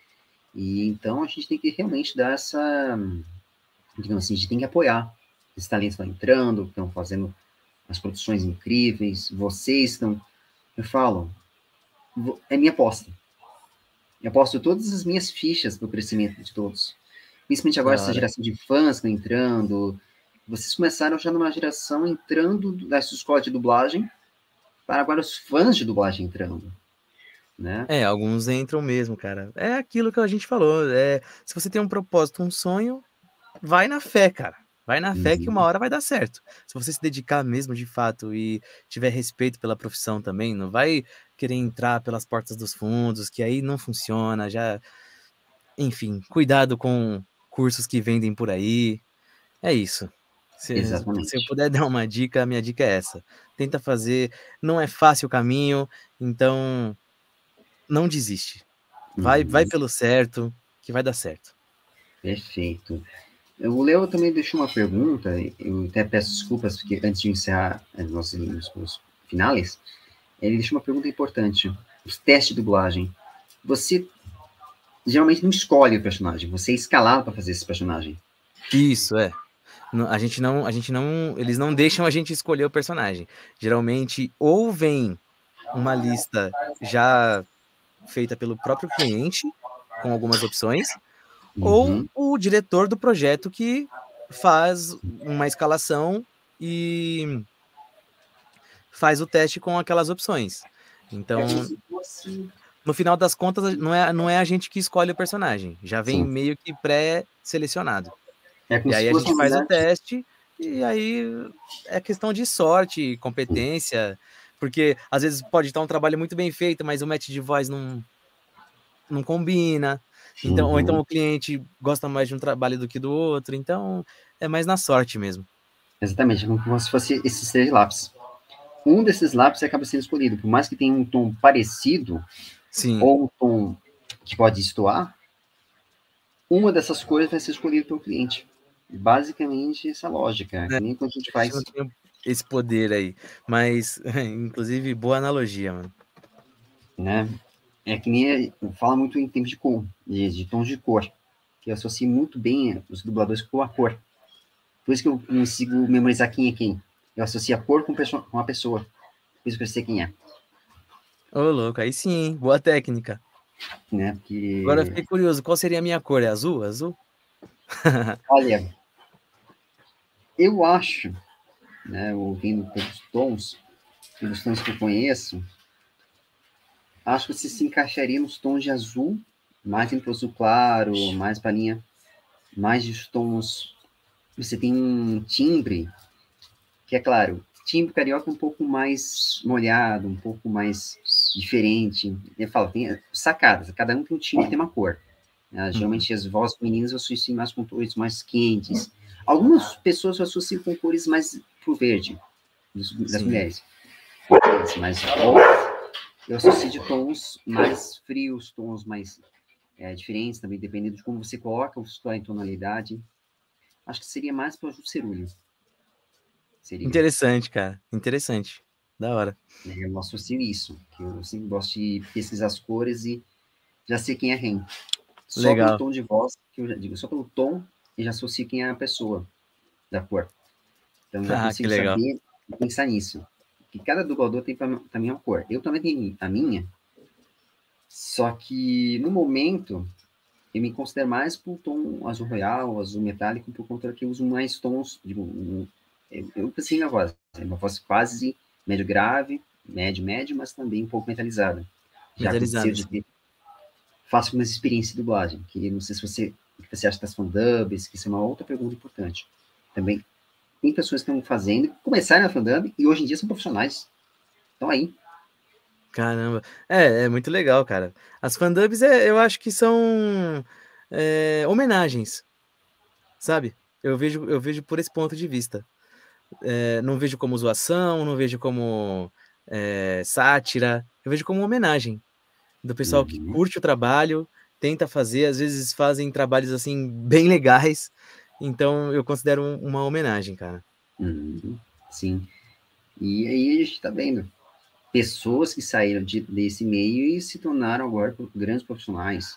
A: E então a gente tem que realmente dar essa, digamos assim, a gente tem que apoiar. Esses talentos estão entrando, estão fazendo as produções incríveis, vocês estão, eu falo, é minha aposta. Eu aposto todas as minhas fichas no crescimento de todos. Principalmente agora essa geração de fãs que estão entrando. Vocês começaram já numa geração entrando da escola de dublagem, para agora os fãs de dublagem entrando. Né?
B: Alguns entram mesmo, cara. É aquilo que a gente falou. Se você tem um propósito, um sonho, vai na fé, cara. Vai na fé que uma hora vai dar certo. Se você se dedicar mesmo de fato e tiver respeito pela profissão também, não vai querer entrar pelas portas dos fundos, que aí não funciona, já... Enfim, cuidado com cursos que vendem por aí. É isso. Se eu puder dar uma dica, a minha dica é essa. Tenta fazer, não é fácil o caminho, então não desiste. Vai pelo certo, que vai dar certo.
A: Perfeito. O Leo também deixou uma pergunta, eu até peço desculpas, porque antes de encerrar nossos finais, ele deixou uma pergunta importante. Os testes de dublagem. Você geralmente não escolhe o personagem, você é escalado para fazer esse personagem.
B: Isso, a gente não, eles não deixam a gente escolher o personagem. Geralmente, ou vem uma lista já feita pelo próprio cliente, com algumas opções, ou o diretor do projeto que faz uma escalação e faz o teste com aquelas opções. Então, no final das contas, não é a gente que escolhe o personagem, já vem meio que pré-selecionado. E aí a gente faz o teste e aí é questão de sorte, competência, porque às vezes pode estar um trabalho muito bem feito, mas o match de voz não combina, então, ou então o cliente gosta mais de um trabalho do que do outro, então é mais na sorte mesmo.
A: Exatamente, como se fosse esses 3 lápis. Um desses lápis acaba sendo escolhido, por mais que tenha um tom parecido,
B: Sim.
A: ou um tom que pode destoar, uma dessas cores vai ser escolhida pelo cliente. Basicamente, essa lógica, que nem quando a gente
B: A gente
A: faz...
B: não tem esse poder aí, mas, inclusive, boa analogia, mano.
A: Né? É que nem fala muito em termos de cor, de tons de cor, que eu associo muito bem os dubladores com a cor. Por isso que eu consigo memorizar quem é quem. Eu associo a cor com a pessoa. Por isso que eu sei quem é.
B: Ô, louco, aí sim, boa técnica.
A: Né?
B: Agora eu
A: Porque,
B: fiquei curioso, qual seria a minha cor? É azul? Azul?
A: olha, eu acho, né, ouvindo pelos tons que eu conheço, acho que você se encaixaria nos tons de azul, mais entre o azul claro, mais para linha, mais de tons. Você tem um timbre, que é claro, timbre carioca é um pouco mais molhado, um pouco mais diferente. Eu falo, tem sacadas, cada um tem um timbre, tem uma cor. Geralmente as vozes femininas eu associo mais com cores mais quentes. Algumas pessoas eu associo com cores mais pro verde, das mulheres. Mas eu associo de tons mais frios, tons mais diferentes também, dependendo de como você coloca a sua tonalidade. Acho que seria mais para o cerulho. Seria.
B: Interessante, cara. Interessante. Da hora.
A: Eu associo isso, que eu sempre gosto de pesquisar as cores e já sei quem é quem. Só pelo
B: Legal.
A: tom de voz, que eu já digo, só pelo tom, eu já associo quem é a pessoa da cor. Então, já
B: Ah, que
A: consigo
B: legal.
A: saber e pensar nisso. Que cada dublador tem também uma cor. Eu também tenho a minha, só que no momento eu me considero mais por tom azul royal, azul metálico, por conta que eu uso mais tons. Eu pensei na voz. É uma voz quase médio grave, médio, mas também um pouco metalizada. Já aconteceu
B: Metalizado,
A: de
B: sim.
A: ter. Faço uma experiência de dublagem, que não sei se você, o que você acha das fandubs, que isso é uma outra pergunta importante. Também tem pessoas que estão fazendo, começaram na fandub e hoje em dia são profissionais. Estão aí.
B: Caramba. É muito legal, cara. As fandubs, eu acho que são homenagens, sabe? Eu vejo por esse ponto de vista. Não vejo como zoação, não vejo como sátira. Eu vejo como homenagem do pessoal que
A: Uhum,
B: curte o trabalho, tenta fazer, às vezes fazem trabalhos assim bem legais. Então eu considero uma homenagem, cara.
A: uhum, sim. E aí a gente está vendo pessoas que saíram desse meio e se tornaram agora grandes profissionais.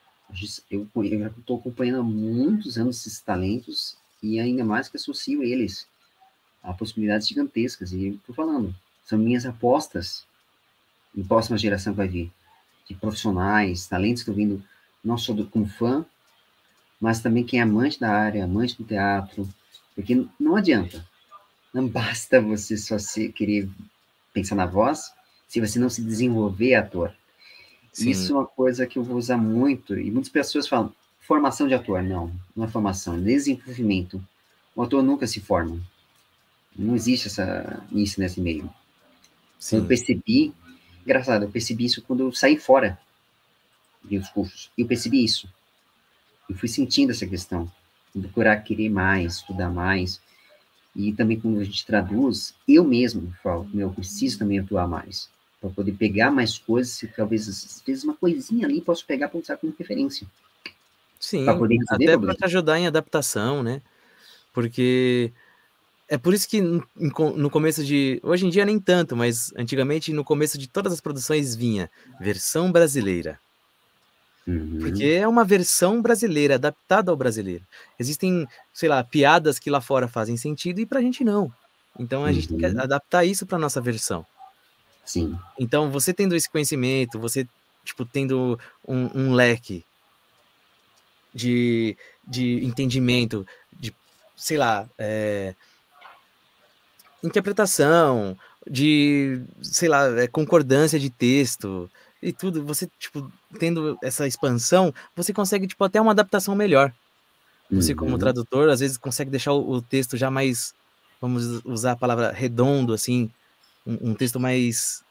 A: Eu já estou acompanhando há muitos anos esses talentos e ainda mais que associo eles a possibilidades gigantescas. E estou falando, são minhas apostas em próxima geração que vai vir, de profissionais, talentos que eu vindo não só como fã, mas também quem é amante da área, amante do teatro, porque não adianta, não basta você só querer pensar na voz, se você não se desenvolver ator.
B: Sim,
A: Isso é uma coisa que eu vou usar muito, e muitas pessoas falam, formação de ator. Não é formação, é desenvolvimento. O ator nunca se forma. Não existe isso nesse meio. Então eu
B: sim.
A: percebi, engraçado, eu percebi isso quando eu saí fora dos cursos. Eu percebi isso. Eu fui sentindo essa questão, de procurar querer mais, estudar mais. E também quando a gente traduz, eu mesmo falo, eu preciso também atuar mais, para poder pegar mais coisas, e talvez, às vezes, uma coisinha ali posso pegar para usar como referência, para
B: Sim,
A: poder resolver
B: até para te
A: problemas.
B: ajudar em adaptação, né? Porque é por isso que no começo de. Hoje em dia nem tanto, mas antigamente no começo de todas as produções vinha versão brasileira. Porque
A: Uhum,
B: é uma versão brasileira, adaptada ao brasileiro. Existem, sei lá, piadas que lá fora fazem sentido e pra gente não. Então a gente tem que
A: uhum,
B: adaptar isso pra nossa versão.
A: sim,
B: Então você tendo esse conhecimento, você, tipo, tendo um leque de entendimento, de, sei lá, interpretação, de, sei lá, concordância de texto e tudo, você, tipo, tendo essa expansão, você consegue, tipo, até uma adaptação melhor. você como tradutor, às vezes consegue deixar o texto já mais, vamos usar a palavra redondo, assim, um texto mais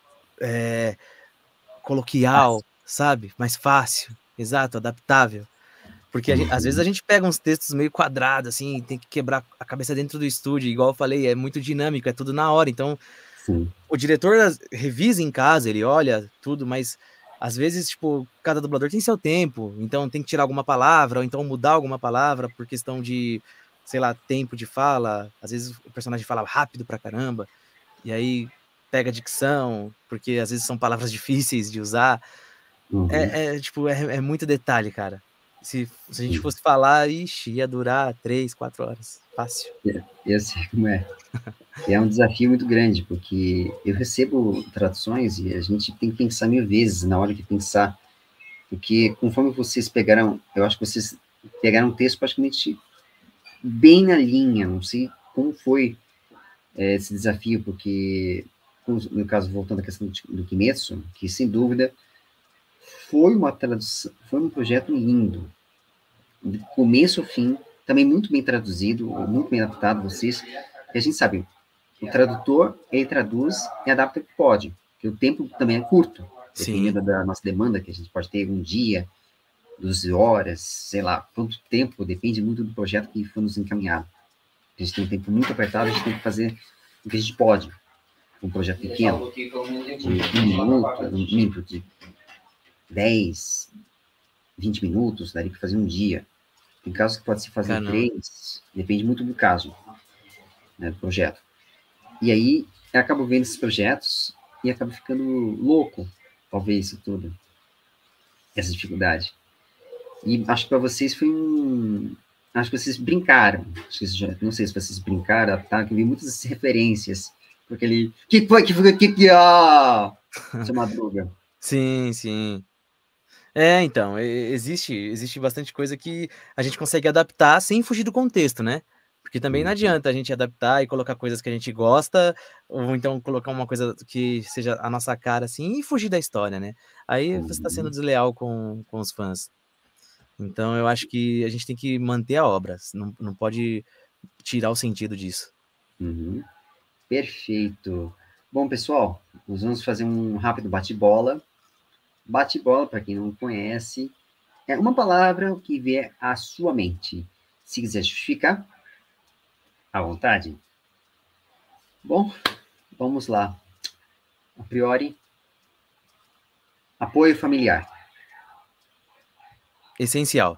B: coloquial, sabe? Mais fácil, exato, adaptável. Porque às vezes a gente pega uns textos meio quadrados, assim, tem que quebrar a cabeça dentro do estúdio, igual eu falei, é muito dinâmico, é tudo na hora, então
A: Sim.
B: o diretor revisa em casa, ele olha tudo, mas às vezes, tipo, cada dublador tem seu tempo, então tem que tirar alguma palavra, ou então mudar alguma palavra por questão de, sei lá, tempo de fala, às vezes o personagem fala rápido pra caramba, e aí pega a dicção, porque às vezes são palavras difíceis de usar, tipo, é muito detalhe, cara. Se a gente fosse falar, ixi, ia durar 3, 4 horas, fácil.
A: Eu sei como é. É um desafio muito grande, porque eu recebo traduções e a gente tem que pensar 1000 vezes na hora de pensar, porque conforme vocês pegaram, eu acho que vocês pegaram um texto praticamente bem na linha, não sei como foi esse desafio, porque, no caso, voltando à questão do Kimetsu, que sem dúvida foi uma tradução, foi um projeto lindo, do começo ao fim, também muito bem traduzido, muito bem adaptado, vocês, e a gente sabe, o tradutor, ele traduz e adapta o que pode, porque o tempo também é curto, dependendo da nossa demanda, que a gente pode ter um dia, 12 horas, sei lá, quanto tempo, depende muito do projeto que foi nos encaminhado. A gente tem um tempo muito apertado, a gente tem que fazer o que a gente pode. Um projeto pequeno, de 1 minuto, de 10, 20 minutos, daria para fazer um dia. Tem casos que pode se fazer em 3, depende muito do caso, né, do projeto. E aí, eu acabo vendo esses projetos e acabo ficando louco ao ver isso tudo, essa dificuldade. E acho que para vocês foi acho que vocês brincaram. Não sei se vocês brincaram, tá? Que eu vi muitas referências. Aquele. Que foi? Seu Madruga.
B: Sim, sim. Então, existe bastante coisa que a gente consegue adaptar sem fugir do contexto, né? Porque também não adianta a gente adaptar e colocar coisas que a gente gosta, ou então colocar uma coisa que seja a nossa cara, assim, e fugir da história, né? Aí você está sendo desleal com os fãs. Então, eu acho que a gente tem que manter a obra, não pode tirar o sentido disso.
A: Perfeito. Bom, pessoal, nós vamos fazer um rápido bate-bola. Bate-bola, para quem não conhece, é uma palavra que vier à sua mente. Se quiser justificar, à vontade. Bom, vamos lá. A priori, apoio familiar.
B: Essencial.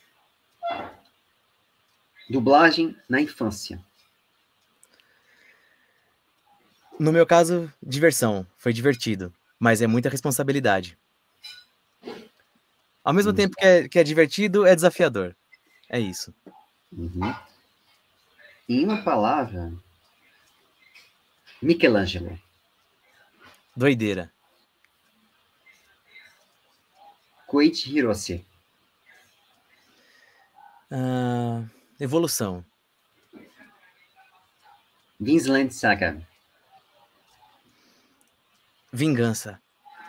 A: Dublagem na infância.
B: No meu caso, diversão. Foi divertido, mas é muita responsabilidade. Ao mesmo tempo que é divertido, é desafiador. É isso.
A: Em uma palavra, Michelangelo.
B: Doideira.
A: Koichi Hirose.
B: Evolução.
A: Vinland Saga.
B: Vingança.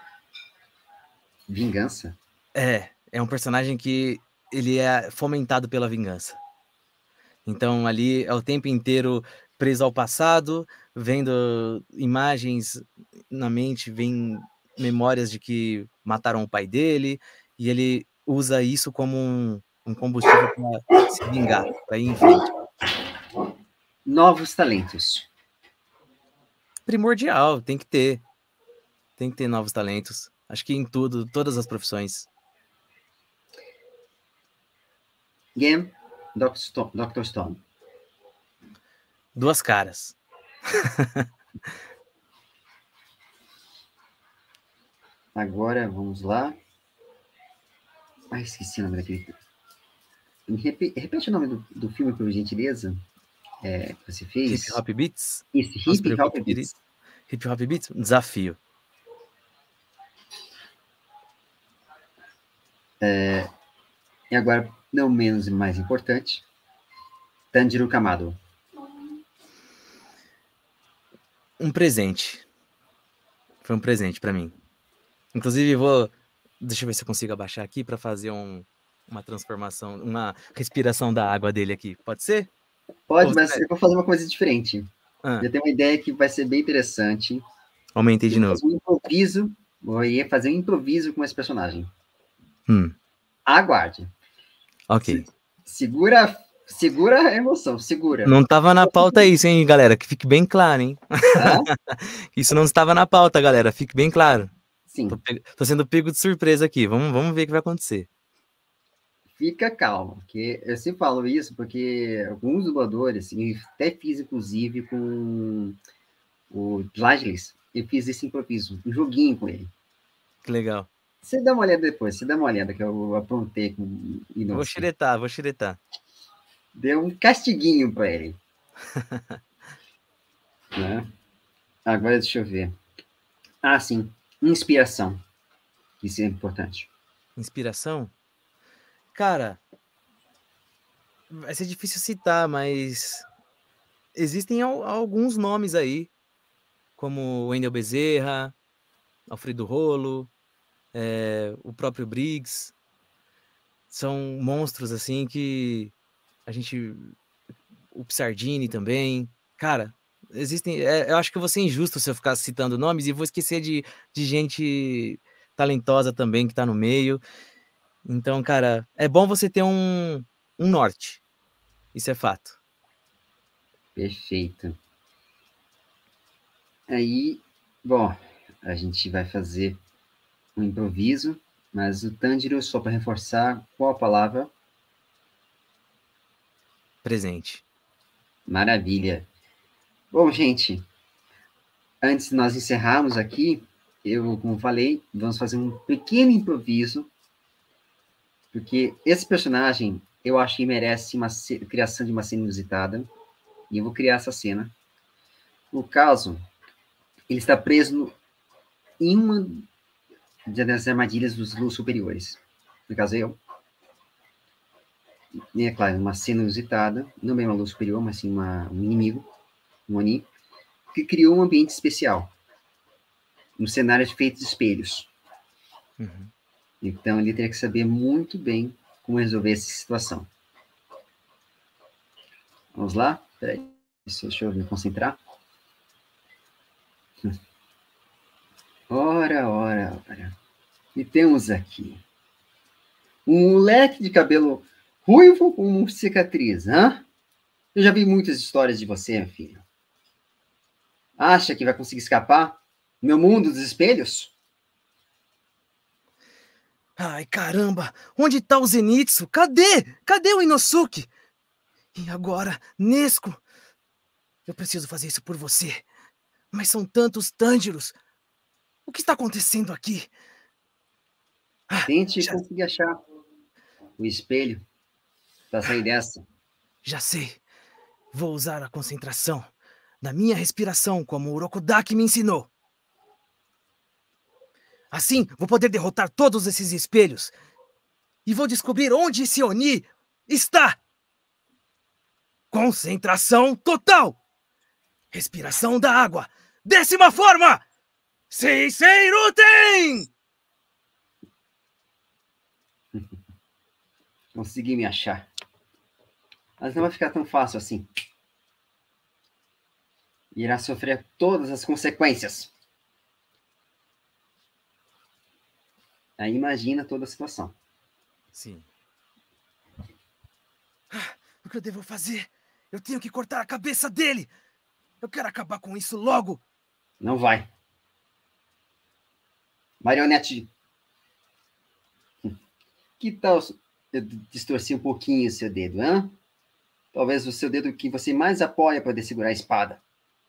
A: Vingança?
B: É um personagem que ele é fomentado pela vingança. Então ali é o tempo inteiro preso ao passado, vendo imagens na mente, vem memórias de que mataram o pai dele, e ele usa isso como um combustível para se vingar, para ir em frente.
A: Novos talentos.
B: Primordial, tem que ter. Tem que ter novos talentos. Acho que em tudo, todas as profissões.
A: Game, Dr. Stone.
B: Duas caras.
A: Agora, vamos lá. Esqueci o nome daquele. Repete o nome do filme, por gentileza, que você fez.
B: Hip Hop Beats?
A: Isso, Hip Hop Beats.
B: Hip Hop Beats? Desafio.
A: E agora, não menos e mais importante, Tanjiro Kamado.
B: Um presente. Foi um presente para mim. Inclusive, deixa eu ver se eu consigo abaixar aqui para fazer um uma transformação, uma respiração da água dele aqui. Pode ser?
A: Pode, mas eu vou fazer uma coisa diferente.
B: Ah.
A: Eu tenho uma ideia que vai ser bem interessante.
B: Aumentei de novo.
A: Um improviso, vou fazer um improviso com esse personagem. Aguarde.
B: Ok.
A: Segura a emoção, segura.
B: Não estava na pauta isso, hein, galera? Que fique bem claro, hein? Isso não estava na pauta, galera. Fique bem claro.
A: Sim.
B: Tô sendo pego de surpresa aqui. Vamos ver o que vai acontecer.
A: Fica calmo, porque eu sempre falo isso porque alguns dubladores, e até fiz inclusive com o Plagilis, eu fiz esse improviso, um joguinho com ele.
B: Que legal.
A: Você dá uma olhada depois, você dá uma olhada que eu aprontei com
B: Vou xeretar.
A: Deu um castiguinho para ele. Né? Agora deixa eu ver. Sim. Inspiração. Isso é importante.
B: Inspiração? Cara, vai ser difícil citar, mas existem alguns nomes aí, como Wendel Bezerra, Alfredo Rolo, o próprio Briggs. São monstros, assim, que a gente... O Psardini também. Cara, existem... eu acho que eu vou ser injusto se eu ficar citando nomes e vou esquecer de gente talentosa também que tá no meio. Então, cara, é bom você ter um norte. Isso é fato.
A: Perfeito. Aí, bom, a gente vai fazer um improviso, mas o Tanjiro, só para reforçar, qual a palavra?
B: Presente.
A: Maravilha. Bom, gente, antes de nós encerrarmos aqui, como falei, vamos fazer um pequeno improviso, porque esse personagem, eu acho que merece uma criação de uma cena inusitada, e eu vou criar essa cena. No caso, ele está preso em uma das armadilhas dos luz superiores. No caso, eu. E é claro, uma cena inusitada, não bem uma luz superior, mas sim um inimigo, um Oni, que criou um ambiente especial, um cenário feito de espelhos.
B: Uhum.
A: Então, ele teria que saber muito bem como resolver essa situação. Vamos lá? Peraí, deixa eu me concentrar. Ora. E temos aqui um moleque de cabelo ruivo com cicatriz, hã? Eu já vi muitas histórias de você, meu filho. Acha que vai conseguir escapar? Meu mundo dos espelhos?
B: Ai, caramba! Onde tá o Zenitsu? Cadê? Cadê o Inosuke? E agora, Nesco? Eu preciso fazer isso por você. Mas são tantos Tanjiros. O que está acontecendo aqui?
A: Tente conseguir achar o espelho para sair dessa.
B: Já sei. Vou usar a concentração da minha respiração, como o Urokodaki me ensinou. Assim, vou poder derrotar todos esses espelhos. E vou descobrir onde esse Oni está. Concentração total. Respiração da água. 10ª forma. Seisei-Ruten!
A: Consegui me achar. Mas não vai ficar tão fácil assim. Irá sofrer todas as consequências. Aí imagina toda a situação.
B: Sim. O que eu devo fazer? Eu tenho que cortar a cabeça dele. Eu quero acabar com isso logo.
A: Não vai. Marionete. Que tal eu distorcer um pouquinho o seu dedo, hã? Talvez o seu dedo que você mais apoia para poder segurar a espada.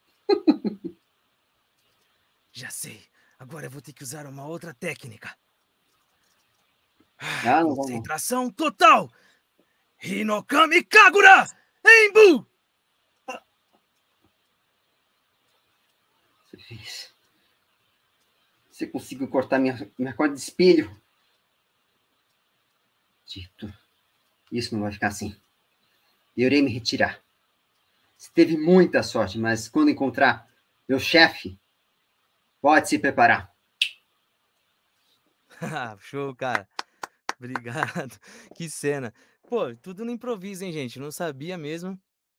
B: Já sei. Agora eu vou ter que usar uma outra técnica. Concentração total! Hinokami Kagura! Embu!
A: Você fez. Você conseguiu cortar minha corda de espelho. Dito. Isso não vai ficar assim. Eu irei me retirar. Você teve muita sorte, mas quando encontrar meu chefe, pode se preparar.
B: Show, cara. Obrigado. Que cena. Pô, tudo no improviso, hein, gente? Não sabia mesmo.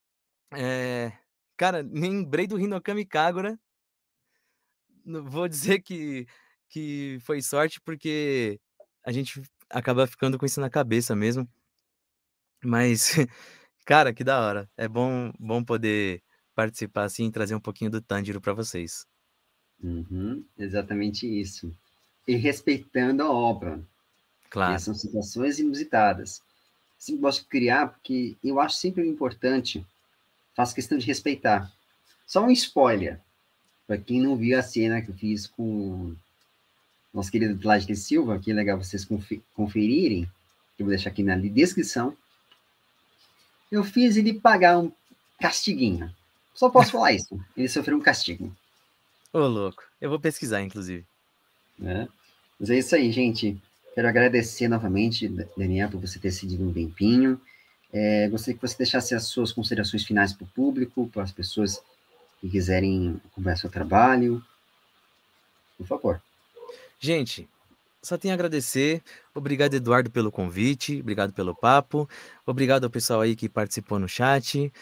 B: Cara, lembrei do Hinokami Kagura. Não vou dizer que foi sorte, porque a gente acaba ficando com isso na cabeça mesmo. Mas, cara, que da hora. É bom poder participar assim e trazer um pouquinho do Tanjiro para vocês.
A: Uhum, exatamente isso. E respeitando a obra, porque
B: Claro.
A: são situações inusitadas. Sempre gosto de criar, porque eu acho sempre importante, faço questão de respeitar. Só um spoiler, para quem não viu a cena que eu fiz com o nosso querido Vlad Silva, que é legal vocês conferirem, que eu vou deixar aqui na descrição. Eu fiz ele pagar um castiguinho. Só posso falar isso. Ele sofreu um castigo.
B: Ô, louco. Eu vou pesquisar, inclusive.
A: Né? Mas é isso aí, gente. Quero agradecer novamente, Daniel, por você ter cedido um tempinho. Gostaria que você deixasse as suas considerações finais para o público, para as pessoas que quiserem acompanhar seu trabalho. Por favor.
B: Gente, só tenho a agradecer. Obrigado, Eduardo, pelo convite. Obrigado pelo papo. Obrigado ao pessoal aí que participou no chat.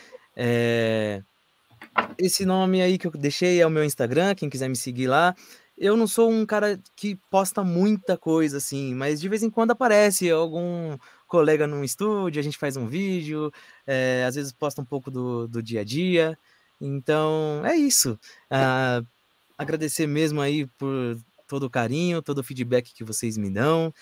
B: Esse nome aí que eu deixei é o meu Instagram, quem quiser me seguir lá. Eu não sou um cara que posta muita coisa assim, mas de vez em quando aparece algum colega no estúdio, a gente faz um vídeo, às vezes posta um pouco do dia a dia. Então, é isso. Agradecer mesmo aí por todo o carinho, todo o feedback que vocês me dão.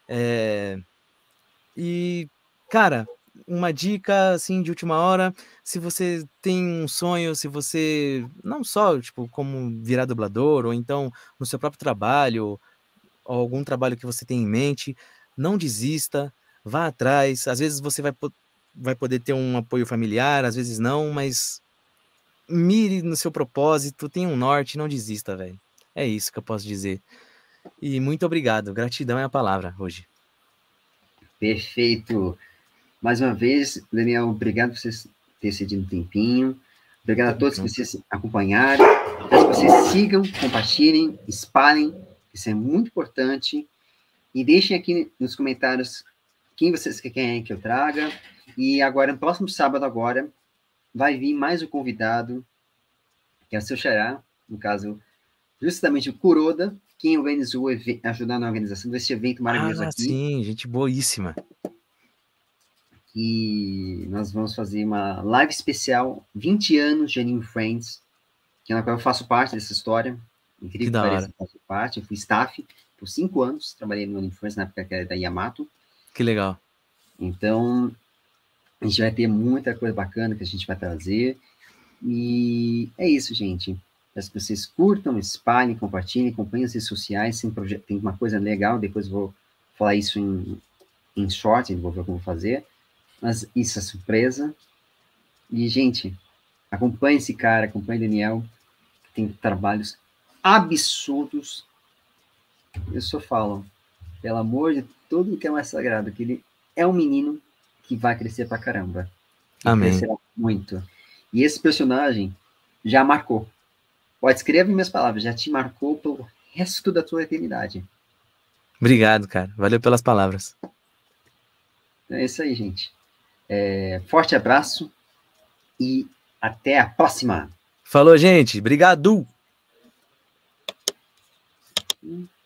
B: E, cara, uma dica assim de última hora, se você tem um sonho, se você não só, tipo, como virar dublador, ou então no seu próprio trabalho, ou algum trabalho que você tem em mente, não desista, vá atrás. Às vezes você vai poder ter um apoio familiar, às vezes não, mas mire no seu propósito, tenha um norte, não desista, velho. É isso que eu posso dizer. E muito obrigado. Gratidão é a palavra hoje.
A: Perfeito. Mais uma vez, Daniel, obrigado por você ter cedido um tempinho. Obrigado a todos que vocês acompanharam. Peço que vocês sigam, compartilhem, espalhem. Isso é muito importante. E deixem aqui nos comentários quem vocês querem que eu traga. E agora, no próximo sábado agora, vai vir mais um convidado, que é o seu xará, no caso, justamente o Kuroda, quem organizou, ajudar na organização desse evento maravilhoso aqui.
B: Sim, gente boíssima.
A: E nós vamos fazer uma live especial, 20 anos de Anime Friends, que na qual eu faço parte dessa história. Incrível que pareça, eu faço parte. Eu fui staff por 5 anos, trabalhei no Anime Friends na época que era da Yamato.
B: Que legal.
A: Então, a gente vai ter muita coisa bacana que a gente vai trazer. E é isso, gente. Peço que vocês curtam, espalhem, compartilhem, acompanhem as redes sociais. Tem uma coisa legal, depois eu vou falar isso em short, vou ver como fazer. Mas isso é surpresa. E, gente, acompanhe esse cara, acompanhe o Daniel, que tem trabalhos absurdos. Eu só falo, pelo amor de tudo que é mais sagrado, que ele é um menino que vai crescer pra caramba.
B: Amém.
A: Crescerá muito. E esse personagem já marcou. Pode escrever minhas palavras, já te marcou pelo resto da tua eternidade.
B: Obrigado, cara. Valeu pelas palavras.
A: É isso aí, gente. Forte abraço e até a próxima.
B: Falou, gente. Obrigado.